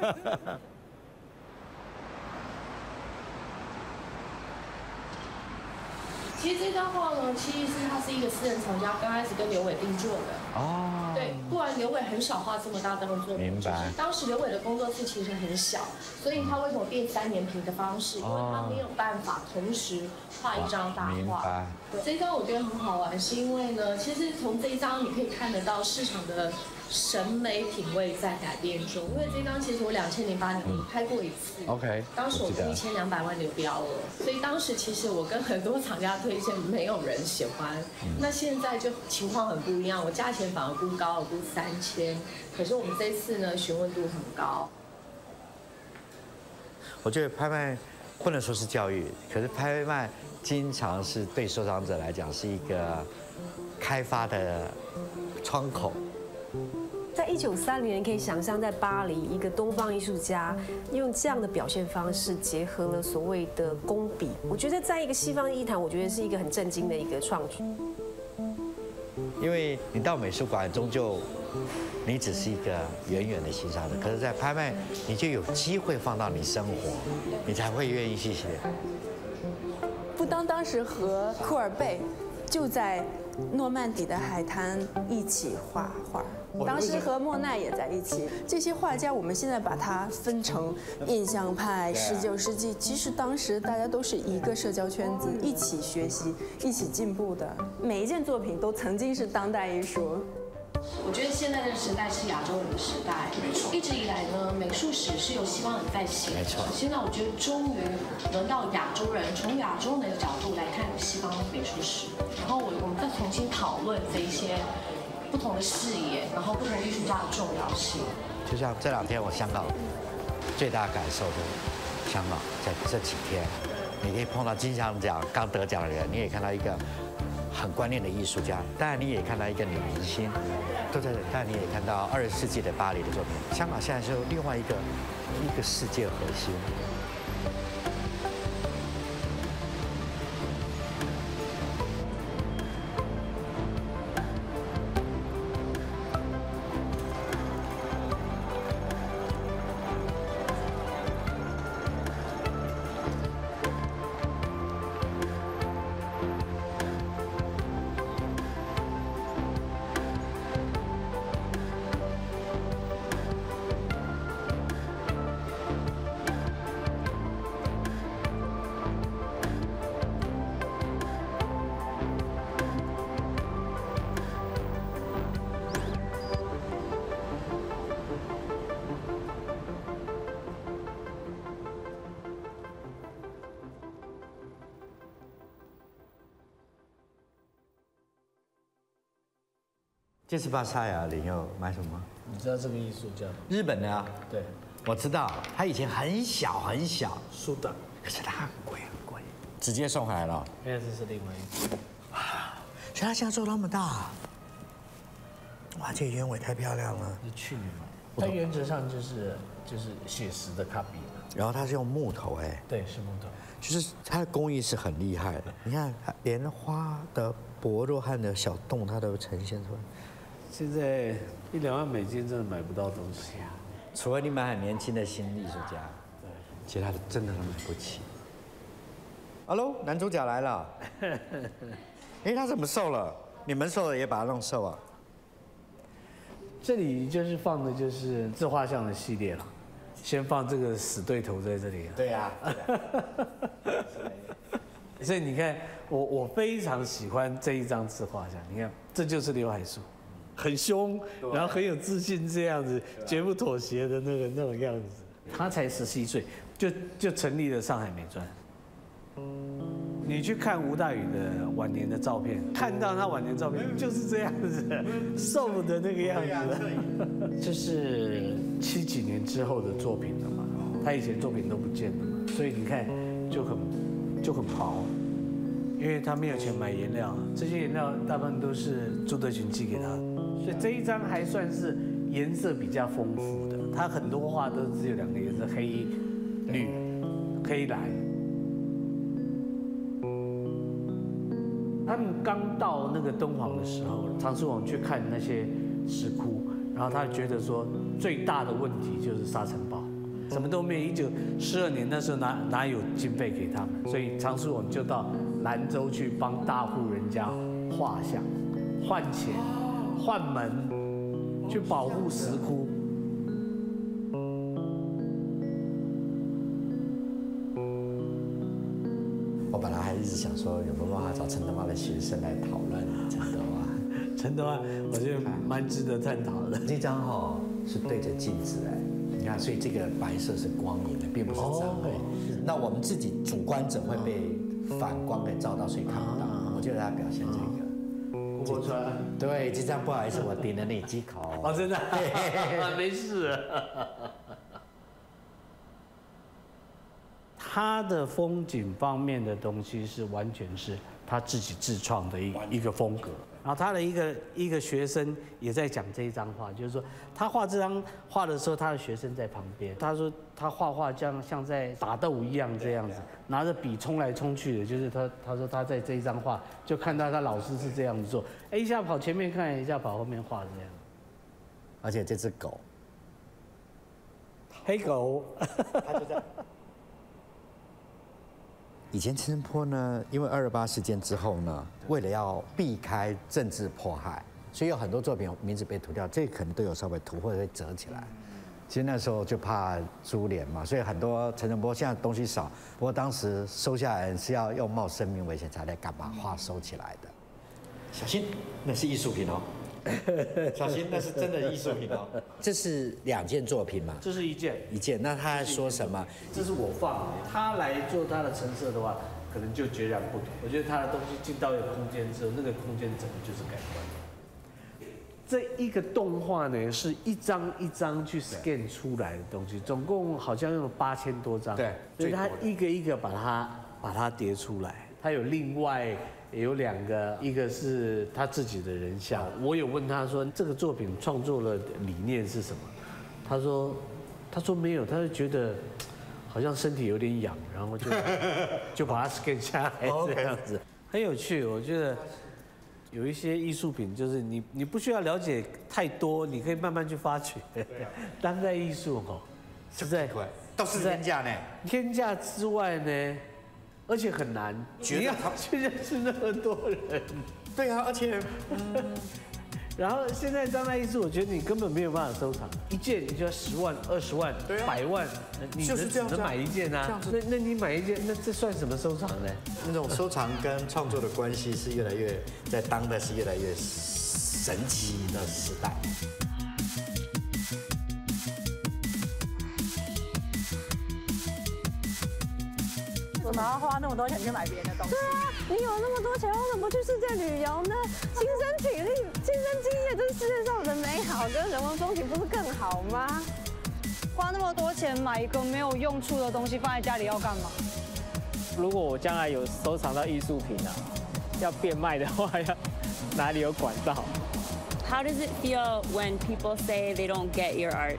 其实这张画呢，其实是它是一个私人藏家刚开始跟刘伟定做的。哦。对，不然刘伟很少画这么大张的作品。 明白。 当时刘伟的工作室其实很小，所以他为什么变三连屏的方式？因为他没有办法同时画一张大画。明白。对，这张我觉得很好玩，是因为呢，其实从这一张你可以看得到市场的审美品味在改变中。因为这张其实我两千零八年拍过一次。OK。当时我是一千两百万流标额，所以当时其实我跟很多厂家推荐，没有人喜欢。那现在就情况很不一样，我价钱反而估高了，估三千。可是我们这次呢，询问度很高。 我觉得拍卖不能说是教育，可是拍卖经常是对收藏者来讲是一个开发的窗口。 在一九三零年，可以想象在巴黎，一个东方艺术家用这样的表现方式，结合了所谓的工笔。我觉得在一个西方艺坛，我觉得是一个很震惊的一个创举。 因为你到美术馆，终究你只是一个远远的欣赏者，可是，在拍卖，你就有机会放到你生活，你才会愿意去写。 不当当时和库尔贝就在诺曼底的海滩一起画画，当时和莫奈也在一起。这些画家，我们现在把它分成印象派、十九世纪，其实当时大家都是一个社交圈子，一起学习、一起进步的。每一件作品都曾经是当代艺术。 我觉得现在这个时代是亚洲人的时代，没错。一直以来呢，美术史是由西方人在写，没错。现在我觉得终于轮到亚洲人，从亚洲人的角度来看西方美术史，然后我我们再重新讨论这一些不同的视野，然后不同艺术家的重要性。 就像这两天我香港最大感受就是香港在这几天，你可以碰到金像奖刚得奖的人，你也看到一个很观念的艺术家，当然你也看到一个女明星，都在这，但你也看到二十世纪的巴黎的作品。香港现在是另外一个一个世界核心。 这是巴塞尔，你又买什么？ 你知道这个艺术家吗？ 日本的啊。 对， 我知道，他以前很小很小， 苏打， 可是他很贵很贵，直接送回来了。 因为这是另外一个。 哇，所以他现在做那么大，哇，这个鸢尾太漂亮了。 是去年买，它原则上就是就是写实的 copy。 然后它是用木头哎。 对，是木头。 就是它的工艺是很厉害的，你看，连花的薄弱和的小洞，它都呈现出来。 现在一两万美金真的买不到东西啊， 除非你买很年轻的新艺术家，对，其他的真的都买不起。Hello， 男主角来了。哎，他怎么瘦了？你们瘦了也把他弄瘦啊？ 这里就是放的就是自画像的系列了。先放这个死对头在这里。 对呀。 所以你看，我我非常喜欢这一张自画像。你看，这就是刘海粟，很凶，然后很有自信，这样子，绝不妥协的那个那种样子。他才十七岁，就就成立了上海美专。你去看吴大羽的晚年的照片，看到他晚年照片就是这样子，瘦的那个样子。这是七几年之后的作品了嘛？他以前作品都不见了嘛，所以你看就很就很薄，因为他没有钱买颜料，这些颜料大部分都是朱德群寄给他，所以这一张还算是颜色比较丰富的。他很多画都只有两个颜色，黑绿、黑蓝。他们刚到那个敦煌的时候，常书王去看那些石窟，然后他觉得说最大的问题就是沙尘暴，什么都没有。一九四二年那时候哪哪有经费给他们，所以常书王就到兰州去帮大户人家画像，换钱、换门，去保护石窟。 我本来还一直想说有没有办法找陈德华的学生来讨论陈德华。 陈德华，我觉得蛮值得探讨的。 这张哈是对着镜子哎，你看，所以这个白色是光影的，并不是脏的。那我们自己主观者会被反光给照到，所以看不到。我觉得他表现这个。 郭川。 对，这张不好意思，我顶了你几口。 哦，真的？没事。他的风景方面的东西是完全是他自己自创的一一个风格。然后他的一个一个学生也在讲这一张画，就是说他画这张画的时候，他的学生在旁边。他说他画画像像在打斗一样这样子，拿着笔冲来冲去的。就是他他说他在这一张画就看到他老师是这样子做，哎，一下跑前面看，一下跑后面画这样。 而且这只狗， 黑狗， 他就在。以前陈澄波呢，因为二二八事件之后呢，为了要避开政治迫害，所以有很多作品名字被涂掉，这可能都有稍微涂或者会折起来。其实那时候就怕株连嘛，所以很多陈澄波现在东西少，不过当时收下来是要用冒生命危险才来敢把画收起来的。小心，那是艺术品哦。小心，那是真的艺术品哦。这是两件作品嘛？ 这是一件， 一件。那他还说什么？ 这是我放的，他来做他的陈设的话，可能就截然不同。我觉得他的东西进到一个空间之后，那个空间整个就是改观。这一个动画呢，是一张一张去 scan 出来的东西，总共好像用了八千多张。 对， 所以他一个一个把它把它叠出来。他有另外。有两个，一个是他自己的人像。我有问他说，这个作品创作的理念是什么？他说，他说没有，他就觉得好像身体有点痒，然后就就把它 scan 下来这样子，很有趣。我觉得有一些艺术品，就是你你不需要了解太多，你可以慢慢去发掘。当代艺术哦，实在都是天价呢， 天价之外呢。而且很难，你要去认识那么多人。 对啊，而且， 嗯，然后现在当代艺术，我觉得你根本没有办法收藏，一件你就要十万、二十万、百万，你只能买一件啊。那那你买一件，那这算什么收藏呢？ 那种收藏跟创作的关系是越来越，在当代是越来越神奇的时代。 为什么要花那么多钱去买别人的东西？ 对啊，你有那么多钱，为什么不去世界旅游呢？亲身体力，亲真敬业，这世界上的美好跟人文风情不是更好吗？ 花那么多钱买一个没有用处的东西放在家里要干嘛？ 如果我将来有收藏到艺术品啊，要变卖的话，要哪里有管道 ？How does it feel when people say they don't get your art？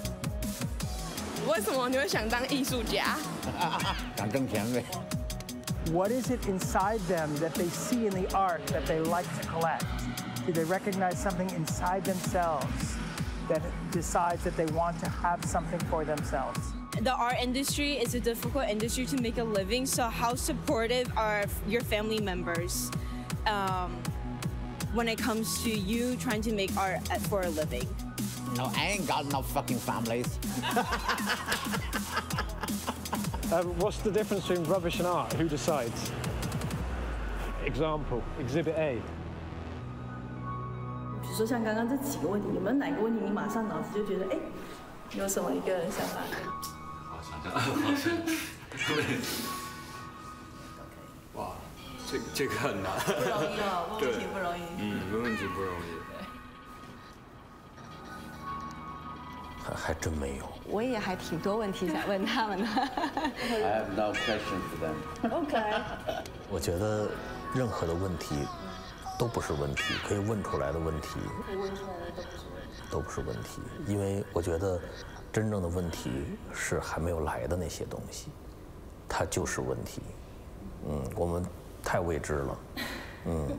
为什么你会想当艺术家？ 想挣钱呗。 What is it inside them that they see in the art that they like to collect? Do they recognize something inside themselves that decides that they want to have something for themselves? The art industry is a difficult industry to make a living, so how supportive are your family members um, when it comes to you trying to make art for a living? No, I ain't got no fucking families. uh, what's the difference between rubbish and art? Who decides? Example, Exhibit A. 比如说像刚刚这几个问题，有没有哪个问题你马上脑子就觉得，哎，有什么一个想法？ 好想想，好想。哇，这这个很难。 不容易哦，问问题不容易。 嗯，问问题不容易。 还还真没有。 我也还挺多问题想问他们的。 I have no question for them. OK。 我觉得任何的问题都不是问题，可以问出来的问题， 可以问出来的都不是问题， 都不是问题。因为我觉得真正的问题是还没有来的那些东西，它就是问题。嗯，我们太未知了。嗯。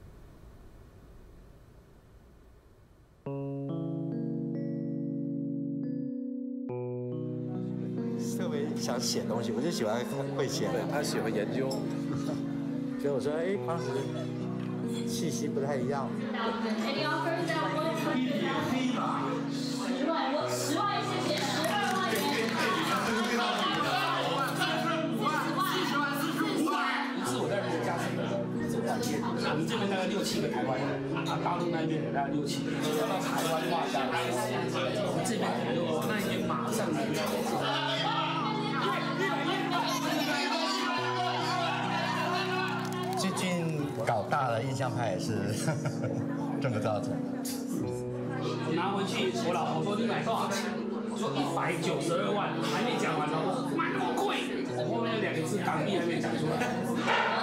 特别想写东西，我就喜欢会写。 对，他喜欢研究， 所以我说，哎，当时气息不太一样。十万，我十万，谢谢，十二万元。四十万，四十五万。是我在家是走两天，我们这边大概六七个台湾人，啊，大陆那边有大概六七个。要到台湾画家的时候，我们这边可能就那一天马上就。 最近搞大的印象派也是这么造成。 我拿回去，我老婆说你买多少钱？我说一百九十二万，还没讲完呢。我说买那么贵，我后面两个字港币还没讲出来。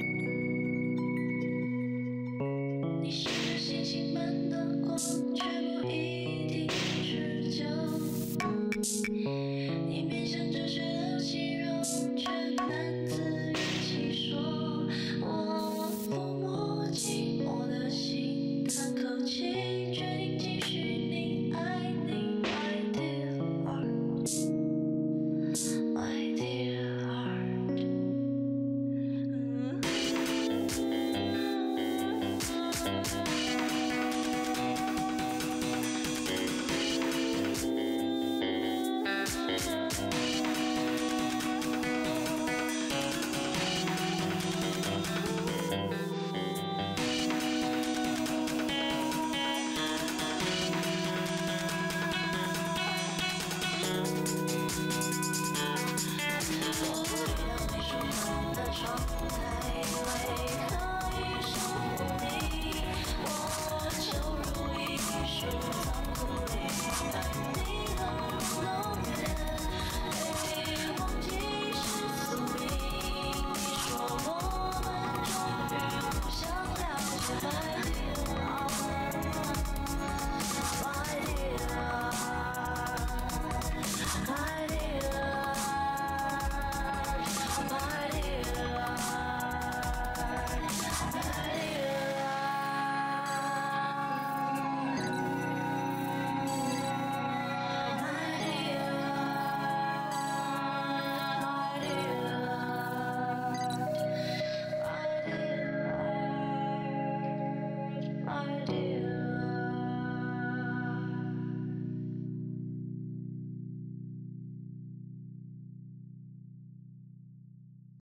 你是星星般的光，却不